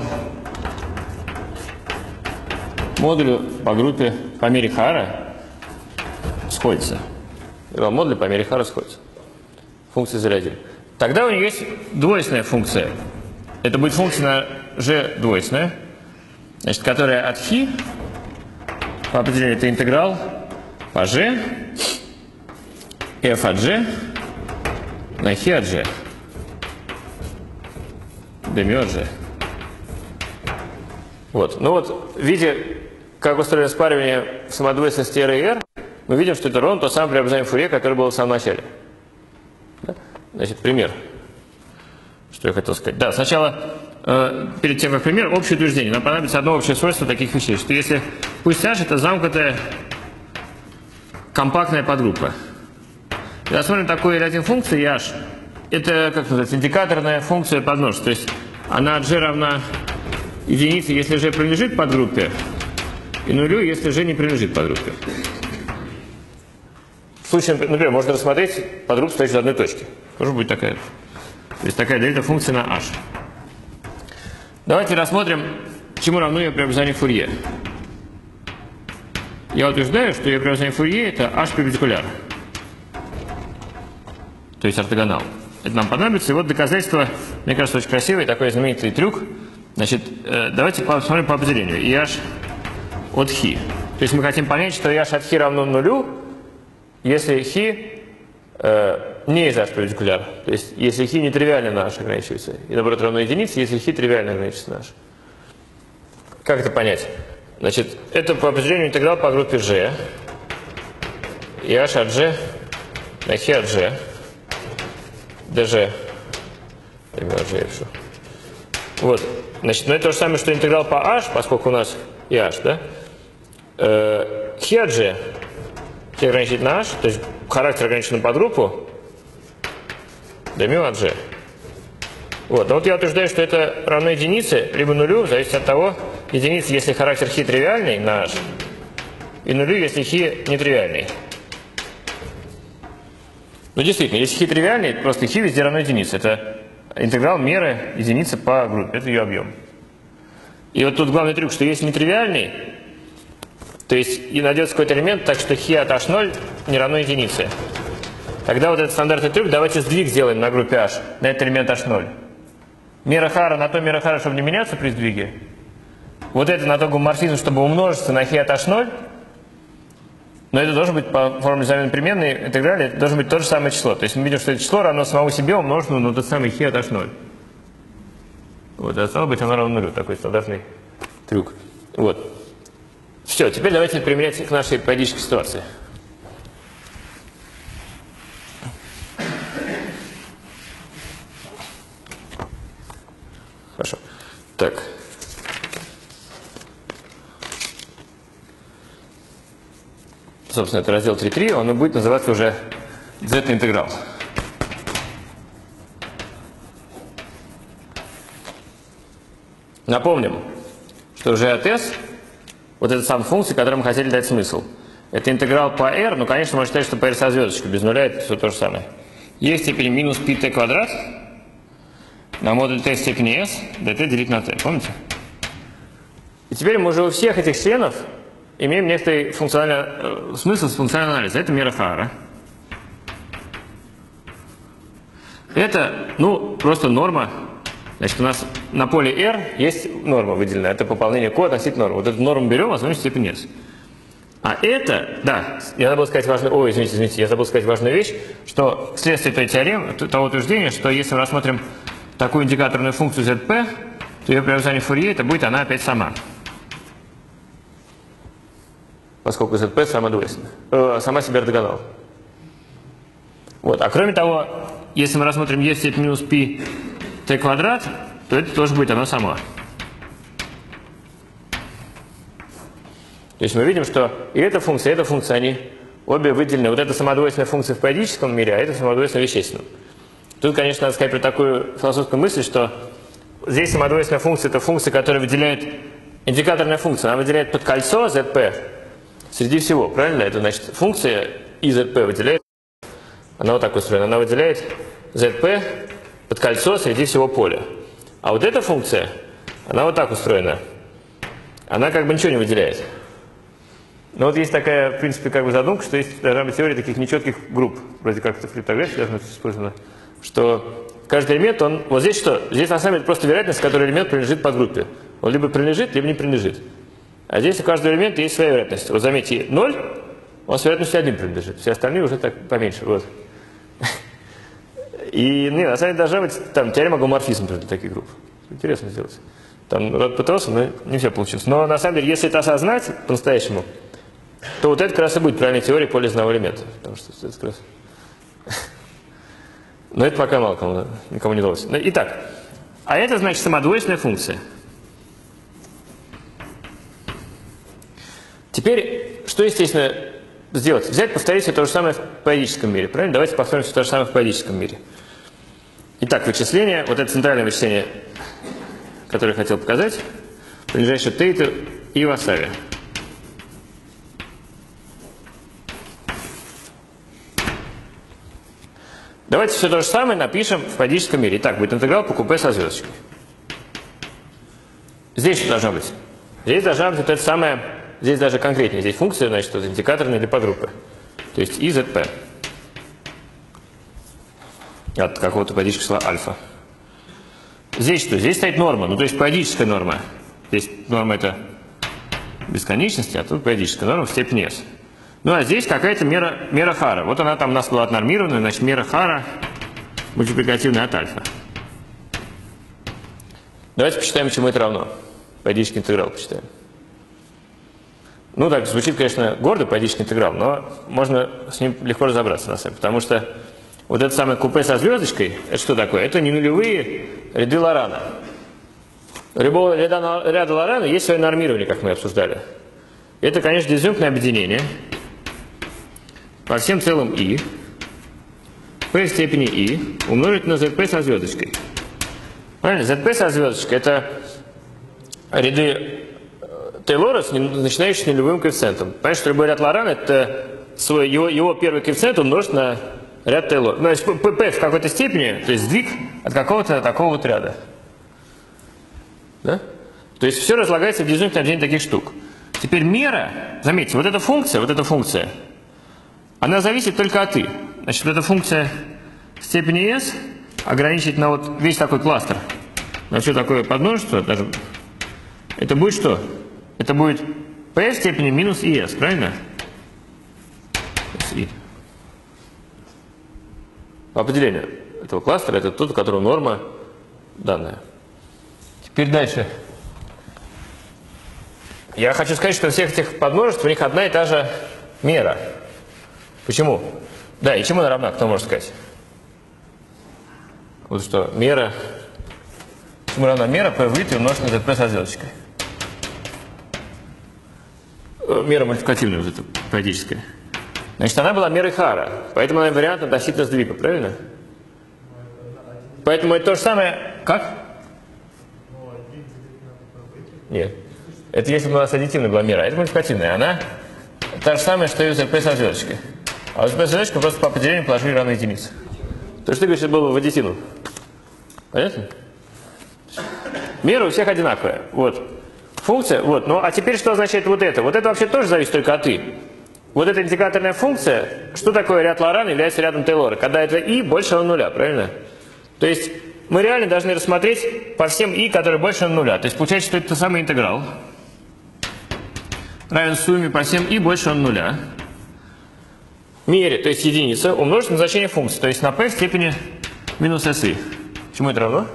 [SPEAKER 2] модулю по группе по мере Хара сходится. Интеграл модуля по мере Хара сходится. Функция Z1. Тогда у нее есть двойственная функция. Это будет функция на G двойственная, значит, которая от χ, по определению это интеграл по G, f от G на χ от G, dμ от G. Вот. Ну вот, видя, как устроено спаривание в самодвойственности R и R, мы видим, что это ровно то самое преобразование Фурье, которое было в самом начале. Значит, пример. Что я хотел сказать. Да, сначала перед тем, как пример, общее утверждение. Нам понадобится одно общее свойство таких вещей, что если пусть H это замкнутая компактная подгруппа. Рассмотрим такой ряд функций H. Это, как называется, индикаторная функция подмножества. То есть она от G равна единице, если G принадлежит подгруппе, и нулю, если G не принадлежит подгруппе. В случае, например, можно рассмотреть подгруппу, стоящую в одной точке. Тоже будет такая. То есть такая дельта функция на H. Давайте рассмотрим, чему равно ее преобразование Фурье. Я утверждаю, что ее преобразование Фурье это H перпендикуляр. То есть ортогонал. Это нам понадобится. И вот доказательство, мне кажется, очень красивый, такой знаменитый трюк. Значит, давайте посмотрим по определению. IH от χ. То есть мы хотим понять, что IH от χ равно нулю, если χ не из H перпендикуляр. То есть если χ нетривиально на H ограничивается. И наоборот равно единице, если χ тривиально ограничивается на H. Как это понять? Значит, это по определению интеграл по группе G. IH от G на χ от G. dg. Вот. Значит, это то же самое, что интеграл по h, поскольку у нас и h, да? Хи от g, хи ограничить на h, то есть характер ограничен на подгруппу, дмю от g. Вот. Но вот я утверждаю, что это равно единице, либо нулю, зависит от того, единица, если характер хи тривиальный на h, и нулю, если хи нетривиальный. Ну, действительно, если хи тривиальный, просто хи везде равно единице. Это интеграл меры единицы по группе. Это ее объем. И вот тут главный трюк, что если нетривиальный, то есть и найдется какой-то элемент, так что хи от h0 не равно единице. Тогда вот этот стандартный трюк, давайте сдвиг сделаем на группе h, на этот элемент h0. Мера Хара на то мера Хара, чтобы не меняться при сдвиге. Вот это на то гомоморфизм, чтобы умножиться на хи от h0. Но это должен быть по формуле замены переменной интеграли, это должен быть то же самое число. То есть мы видим, что это число равно самому себе умноженному на тот самый хи от h0. Вот, это стало быть оно равно нулю. Такой стандартный трюк. Вот. Все, теперь давайте применять к нашей периодической ситуации. Хорошо. Так. Собственно, это раздел 3.3, он и будет называться уже z-интеграл. Напомним, что g от s, вот эта самая функция, которой мы хотели дать смысл. Это интеграл по r, ну, конечно, можно считать, что по r со звездочкой, без нуля это все то же самое. Е в степени минус πt квадрат на модуль t в степени s, dt делить на t, помните? И теперь мы уже у всех этих членов имеем некоторый смысл функционального анализа. Это мера Хара. Это, ну, просто норма. Значит, у нас на поле R есть норма выделенная. Это пополнение Q относительно нормы. Вот эту норму берем, а в степени S. А это, да, я забыл сказать важную, я забыл сказать важную вещь, что следствие той теоремы, того утверждения, что если мы рассмотрим такую индикаторную функцию ZP, то ее преобразование Фурье, это будет она опять сама. Поскольку ZP сама себя ортогонал. Вот. А кроме того, если мы рассмотрим e в степени минус π t квадрат, то это тоже будет оно сама. То есть мы видим, что и эта функция, они обе выделены. Вот эта самодвойственная функция в периодическом мире, а это самодвойственная в вещественном. Тут, конечно, надо сказать про такую философскую мысль, что здесь самодвойственная функция – это функция, которая выделяет индикаторная функция. Она выделяет под кольцо ZP среди всего, правильно? Это значит функция IZP выделяет, она вот так устроена, она выделяет ZP под кольцо среди всего поля. А вот эта функция, она вот так устроена, она как бы ничего не выделяет. Но вот есть такая, в принципе, как бы задумка, что есть должна быть теория таких нечетких групп, вроде как это в криптографии должно быть использовано, что каждый элемент, он, вот здесь что? Здесь на самом деле просто вероятность, которой элемент принадлежит подгруппе. Он либо принадлежит, либо не принадлежит. А здесь у каждого элемента есть своя вероятность. Вот заметьте, 0, он с вероятностью 1 принадлежит. Все остальные уже так поменьше. Вот. И нет, на самом деле должна быть там теорема гомоморфизма для таких групп. Интересно сделать. Там род пытался, но не все получилось. Но на самом деле, если это осознать по-настоящему, то вот это как раз и будет правильной теорией поля одного элемента. Потому что это как раз... Но это пока мало кому, никому не удалось. Итак, А это значит самодвойственная функция. Теперь, что, естественно, сделать? Взять, повторить все то же самое в периодическом мире. Правильно? Давайте повторим все то же самое в периодическом мире. Итак, вычисление, вот это центральное вычисление, которое я хотел показать, принадлежащее Тейту и Васави. Давайте все то же самое напишем в периодическом мире. Итак, будет интеграл по КП со звездочкой. Здесь что должно быть? Здесь должна быть вот это самое, здесь даже конкретнее. Здесь функция, значит, вот индикаторная для подгруппы. То есть ИЗП. От какого-то периодического числа альфа. Здесь что? Здесь стоит норма. Ну, то есть периодическая норма. Здесь норма это бесконечности, а тут периодическая норма в степени S. Ну, а здесь какая-то мера Хара. Вот она там у нас была отнормированная, значит, мера Хара мультипликативная от альфа. Давайте посчитаем, чему это равно. Периодический интеграл посчитаем. Ну, так, звучит, конечно, гордо периодический интеграл, но можно с ним легко разобраться, на самом деле. Потому что вот это самое купе со звездочкой, это что такое? Это не нулевые ряды Лорана. У любого ряда Лорана есть свое нормирование, как мы обсуждали. Это, конечно, дизъюнктное объединение по всем целым I, p в степени I, умножить на ZP со звездочкой. Правильно? ZP со звездочкой – это ряды Тейлора, начинающие с нулевым коэффициентом. Понятно, что любой ряд Лорана – это его первый коэффициент умножить на ряд Тейлора. Ну, то есть P в какой-то степени, то есть сдвиг от какого-то такого вот ряда. Да? То есть все разлагается в дизъюнктное объединение таких штук. Теперь мера, заметьте, вот эта функция, она зависит только от I. Значит, вот эта функция степени S ограничить на вот весь такой кластер. На все такое подмножество, даже, это будет что? Это будет P в степени минус IS, правильно? I. По определению этого кластера это тот, у которого норма данная. Теперь дальше. Я хочу сказать, что у всех этих подмножеств у них одна и та же мера. Почему? Да, и чему она равна, кто может сказать? Вот что, мера. Чему равна мера P в I умножить на ZP со звездочкой? Мера мультипликативная, вот эта периодическая. Значит, она была мерой Хара, поэтому она вариант относительно сдвига, правильно? Поэтому это то же самое. Как? Нет. Это если бы у нас аддитивная была мера, а это мультипликативная. Она та же самая, что и ZP со звездочкой. А ZP со звездочкой просто по определению положили равно единице. То, что ты говоришь, это было в аддитивном. Понятно? Мера у всех одинаковая. Вот. Функция, вот. Ну, а теперь что означает вот это? Вот это вообще тоже зависит только от I. Вот эта индикаторная функция, что такое ряд Лорана является рядом Тейлора? Когда это I больше нуля, правильно? То есть мы реально должны рассмотреть по всем I, которые больше нуля. То есть получается, что это тот самый интеграл равен сумме по всем I больше нуля. Мере, то есть единица, умножить на значение функции, то есть на P в степени минус SI. Чему это равно?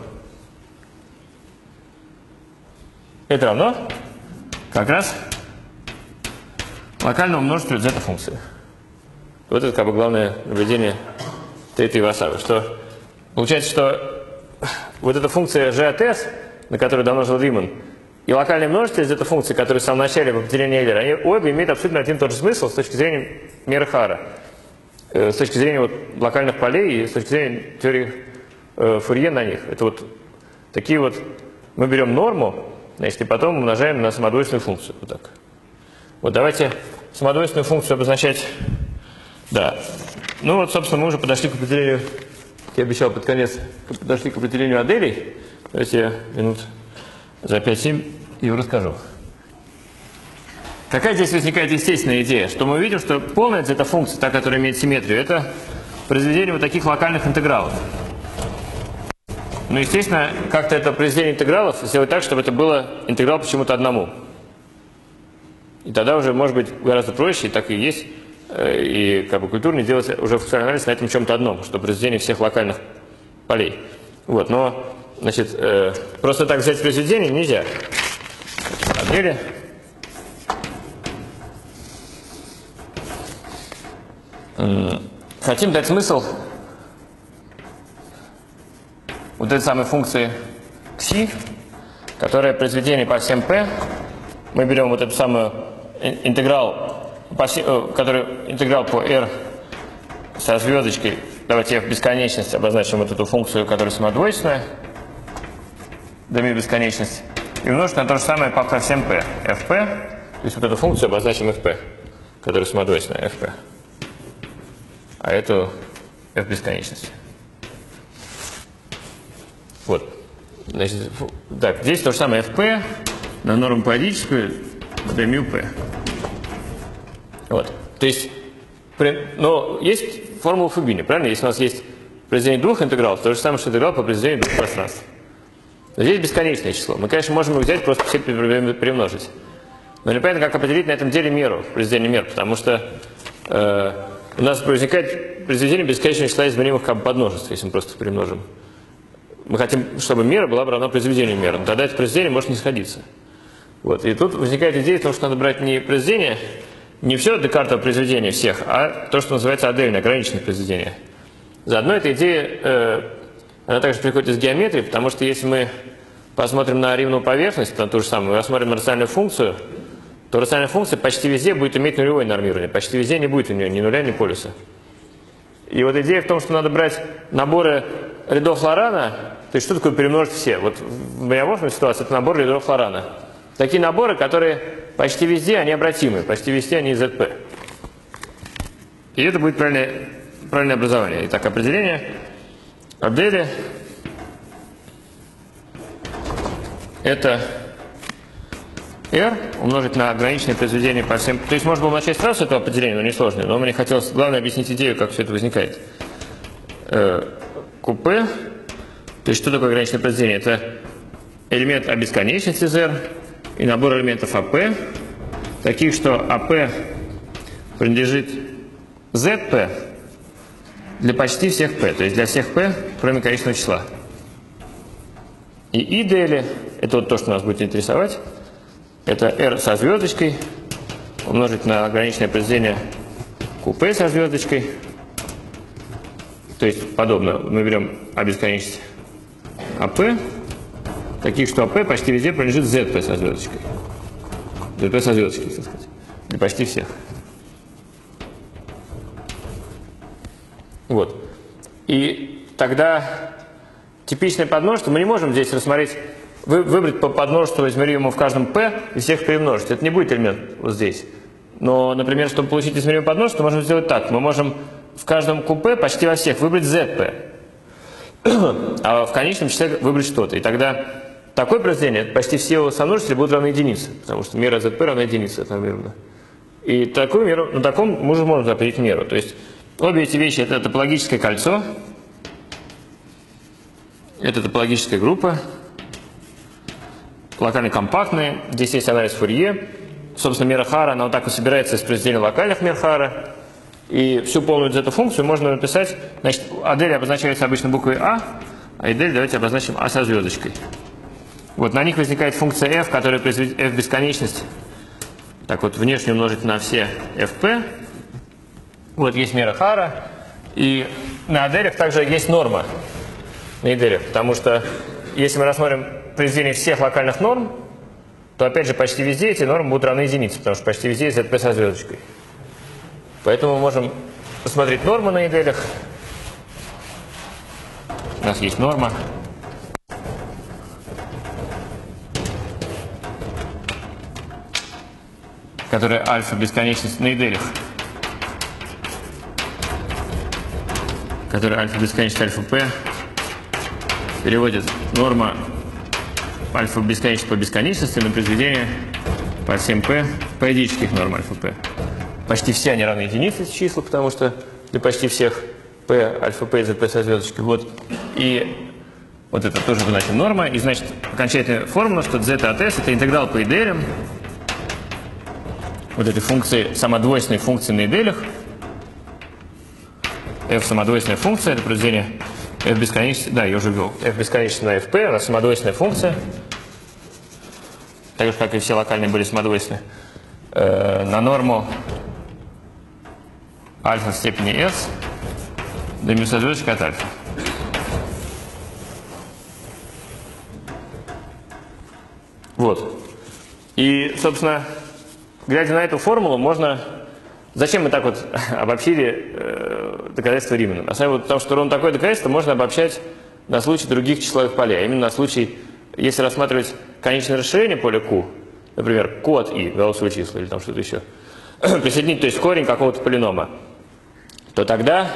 [SPEAKER 2] Это равно как раз локальному множеству z-функции. Вот это как бы главное наблюдение Тейта и Васавы, что получается, что вот эта функция g от s, на которую домножил Риман, и локальное множество z-функции, которые в самом начале в определении Эйлера, они оба имеют абсолютно один и тот же смысл с точки зрения меры Хара, с точки зрения вот локальных полей и с точки зрения теории Фурье на них. Это вот такие вот, мы берем норму, значит, и потом умножаем на самодвойственную функцию. Вот так. Вот давайте самодвойственную функцию обозначать. Да. Ну вот, собственно, мы уже подошли к определению, как я обещал под конец, подошли к определению Аделей. Давайте я минут за 5-7 его расскажу. Какая здесь возникает естественная идея? Что мы видим, что полная z-функция, та, которая имеет симметрию, это произведение вот таких локальных интегралов. Ну, естественно, как-то это произведение интегралов сделать так, чтобы это было интеграл почему-то одному. И тогда уже может быть гораздо проще, и так и есть, и как бы культурнее делать уже функциональный анализ на этом чем-то одном, что произведение всех локальных полей. Вот, но, значит, просто так взять произведение нельзя. Отдели. Хотим дать смысл вот этой самой функции кси, которое произведение по всем p. Мы берем вот эту самую интеграл, который интеграл по r со звездочкой. Давайте f бесконечность обозначим вот эту функцию, которая самодвойственная, дами бесконечность, и умножить на то же самое по всем p, fp, то есть вот эту функцию обозначим fp, которая самодвойственная, fp, а эту f бесконечность. Вот. Значит, так, здесь то же самое fp на норму парадическую d μ p. Вот. То есть, но есть формула Фубини, правильно? Если у нас есть произведение двух интегралов, то же самое, что интеграл по произведению двух пространств. Но здесь бесконечное число. Мы, конечно, можем его взять, просто все перемножить. Но непонятно, как определить на этом деле меру, произведение мер, потому что у нас возникает произведение бесконечного числа измеримых как бы подмножеств, если мы просто перемножим. Мы хотим, чтобы мера была бы равна произведению меры, но тогда это произведение может не сходиться. Вот. И тут возникает идея того, что надо брать не произведение, не все декартово произведение всех, а то, что называется адельное, ограниченное произведение. Заодно эта идея, она также приходит из геометрии, потому что если мы посмотрим на римную поверхность, на ту же самую, рассмотрим на рациональную функцию, то рациональная функция почти везде будет иметь нулевое нормирование, почти везде не будет у нее ни нуля, ни полюса. И вот идея в том, что надо брать наборы рядов Лорана, то есть что такое перемножить все? Вот в миоморфной ситуации это набор рядов Лорана. Такие наборы, которые почти везде, они обратимы, почти везде они из ZP. И это будет правильное образование. Итак, определение Адели это R умножить на ограниченное произведение по всем. То есть можно было начать сразу с этого определения, но не сложно. Но мне хотелось, главное, объяснить идею, как все это возникает. QP, то есть что такое ограниченное произведение? Это элемент А бесконечности из R и набор элементов АП, таких, что АП принадлежит ZP для почти всех P, то есть для всех P, кроме конечного числа. И IDL, это вот то, что нас будет интересовать, это R со звездочкой умножить на ограниченное произведение QP со звездочкой. То есть подобно мы берем А бесконечность АП, таких, что АП почти везде принадлежит ZP со звездочкой. ZP со звездочкой, так сказать. Для почти всех. Вот. И тогда типичное подмножество мы не можем здесь рассмотреть, выбрать по подмножеству измеримому в каждом P и всех перемножить. Это не будет элемент вот здесь. Но, например, чтобы получить измеримое подмножество, можем сделать так. Мы можем в каждом QP почти во всех выбрать ZP, а в конечном числе выбрать что-то. И тогда такое произведение, почти все его сомножители будут равны единице, потому что мера ZP равна единице. И такую меру, на таком мы уже можем определить меру. То есть обе эти вещи — это топологическое кольцо, это топологическая группа, локально компактные, здесь есть анализ Фурье. Собственно, мера Хара, она вот так и собирается из произведения локальных мер Хара. И всю полную эту функцию можно написать. Значит, Адель обозначается обычно буквой А, а Идель давайте обозначим А со звездочкой. Вот на них возникает функция f, которая произведет f бесконечность. Так вот, внешне умножить на все fp. Вот есть мера Хара. И на Аделях также есть норма. На Иделях. Потому что если мы рассмотрим произведение всех локальных норм, то опять же почти везде эти нормы будут равны единице, потому что почти везде есть ZP со звездочкой. Поэтому мы можем посмотреть нормы на Иделях. У нас есть норма. Которая альфа бесконечность на Иделях. Которая альфа бесконечность альфа P переводит норма альфа бесконечность по бесконечности на произведение по всем P поэдических норм альфа P. Почти все они равны единице числа, потому что для почти всех P, альфа P и ZP со звездочкой. Вот. И вот это тоже значит норма. И значит окончательная формула, что z от s это интеграл по иделям вот этой функции, самодвойственной функции на иделях. F самодвойственная функция, это произведение f бесконечности, да, я уже ввел, f бесконечности на fp, она самодвойственная функция, так же, как и все локальные были самодвойственны, на норму альфа в степени s до минус звездочка от альфа. Вот. И, собственно, глядя на эту формулу, можно... Зачем мы так вот обобщили доказательство Римана? На самом деле, потому что ровно такое доказательство можно обобщать на случай других числовых полей. А именно на случай, если рассматривать конечное расширение поля Q, например, Q от I, гаусовые числа или там что-то еще, присоединить, то есть корень какого-то полинома, то тогда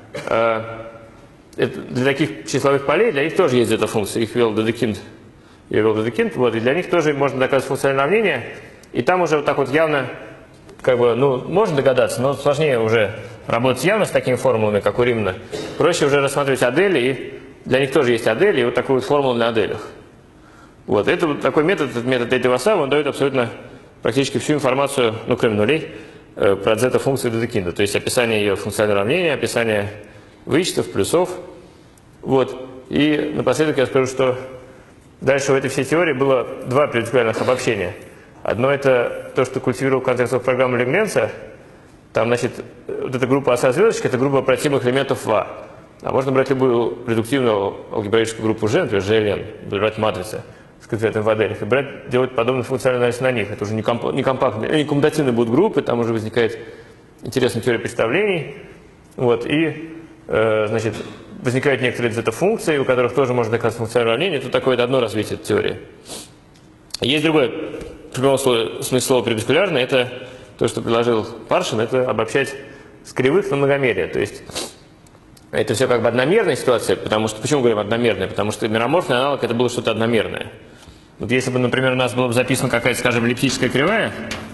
[SPEAKER 2] для таких числовых полей, для них тоже есть эта функция. Их ввел Дедекинд, вот, и для них тоже можно доказать функциональное уравнение. И там уже вот так вот явно, как бы, ну, можно догадаться, но сложнее уже работать явно с такими формулами, как у Римана. Проще уже рассматривать адели, и для них тоже есть адели, и вот такую вот формулу на аделях. Вот, это вот такой метод, этот метод Эйти-Васава, он дает абсолютно практически всю информацию, ну, кроме нулей, про зета-функцию Дедекинда. То есть описание ее функционального уравнения, описание вычетов, плюсов. Вот. И напоследок я скажу, что дальше в этой всей теории было два предикулярных обобщения. Одно это то, что культивировал контекстовую программу Легленца. Там, значит, вот эта группа оса звездочек, это группа опротивных элементов В. А можно брать любую редуктивную алгебраическую группу G, например, GLN, брать матрицы с конкретным в аделях, и делать подобный функциональный анализ на них. Это уже не компактные, не коммутативные будут группы, там уже возникает интересная теория представлений. Вот, и, значит, возникают некоторые зета-функции, у которых тоже можно доказать функциональное уравнение. Это такое одно развитие этой теории. Есть другое, в прямом смысле слова перпендикулярное, это то, что предложил Паршин, это обобщать с кривых на многомерие. То есть это все как бы одномерная ситуация, потому что, почему говорим одномерная? Потому что мероморфный аналог это было что-то одномерное. Вот если бы, например, у нас была бы записана какая-то, скажем, эллиптическая кривая,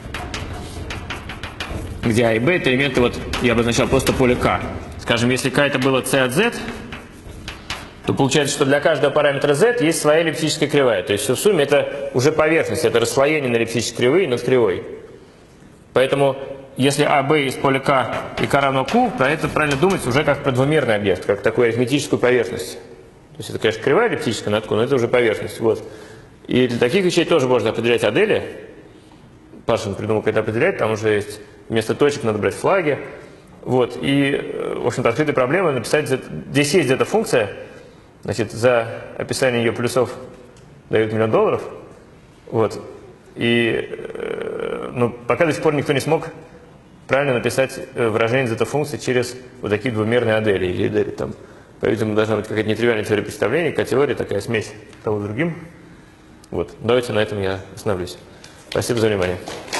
[SPEAKER 2] где А и Б это элементы, вот я обозначал просто поле К. Скажем, если К это было C от Z, то получается, что для каждого параметра Z есть своя эллиптическая кривая. То есть все в сумме это уже поверхность, это расслоение на эллиптической кривой над кривой. Поэтому, если АБ из поля К и К равно Q, про это правильно думать уже как про двумерный объект, как такую арифметическую поверхность. То есть это, конечно, кривая эллиптическая над Q, но это уже поверхность. Вот. И для таких вещей тоже можно определять адели. Паршин придумал, как это определять, там уже есть вместо точек надо брать флаги. Вот. И, в общем-то, открытая проблема написать, здесь есть где-то функция, значит, за описание ее плюсов дают $1 000 000. Вот. И ну, пока до сих пор никто не смог правильно написать выражение зета-функции через вот такие двумерные адели. Или адели там, по-видимому, должна быть какая-то нетривиальная теория представлений, К-теория, такая смесь того с другим. Вот. Давайте на этом я остановлюсь. Спасибо за внимание.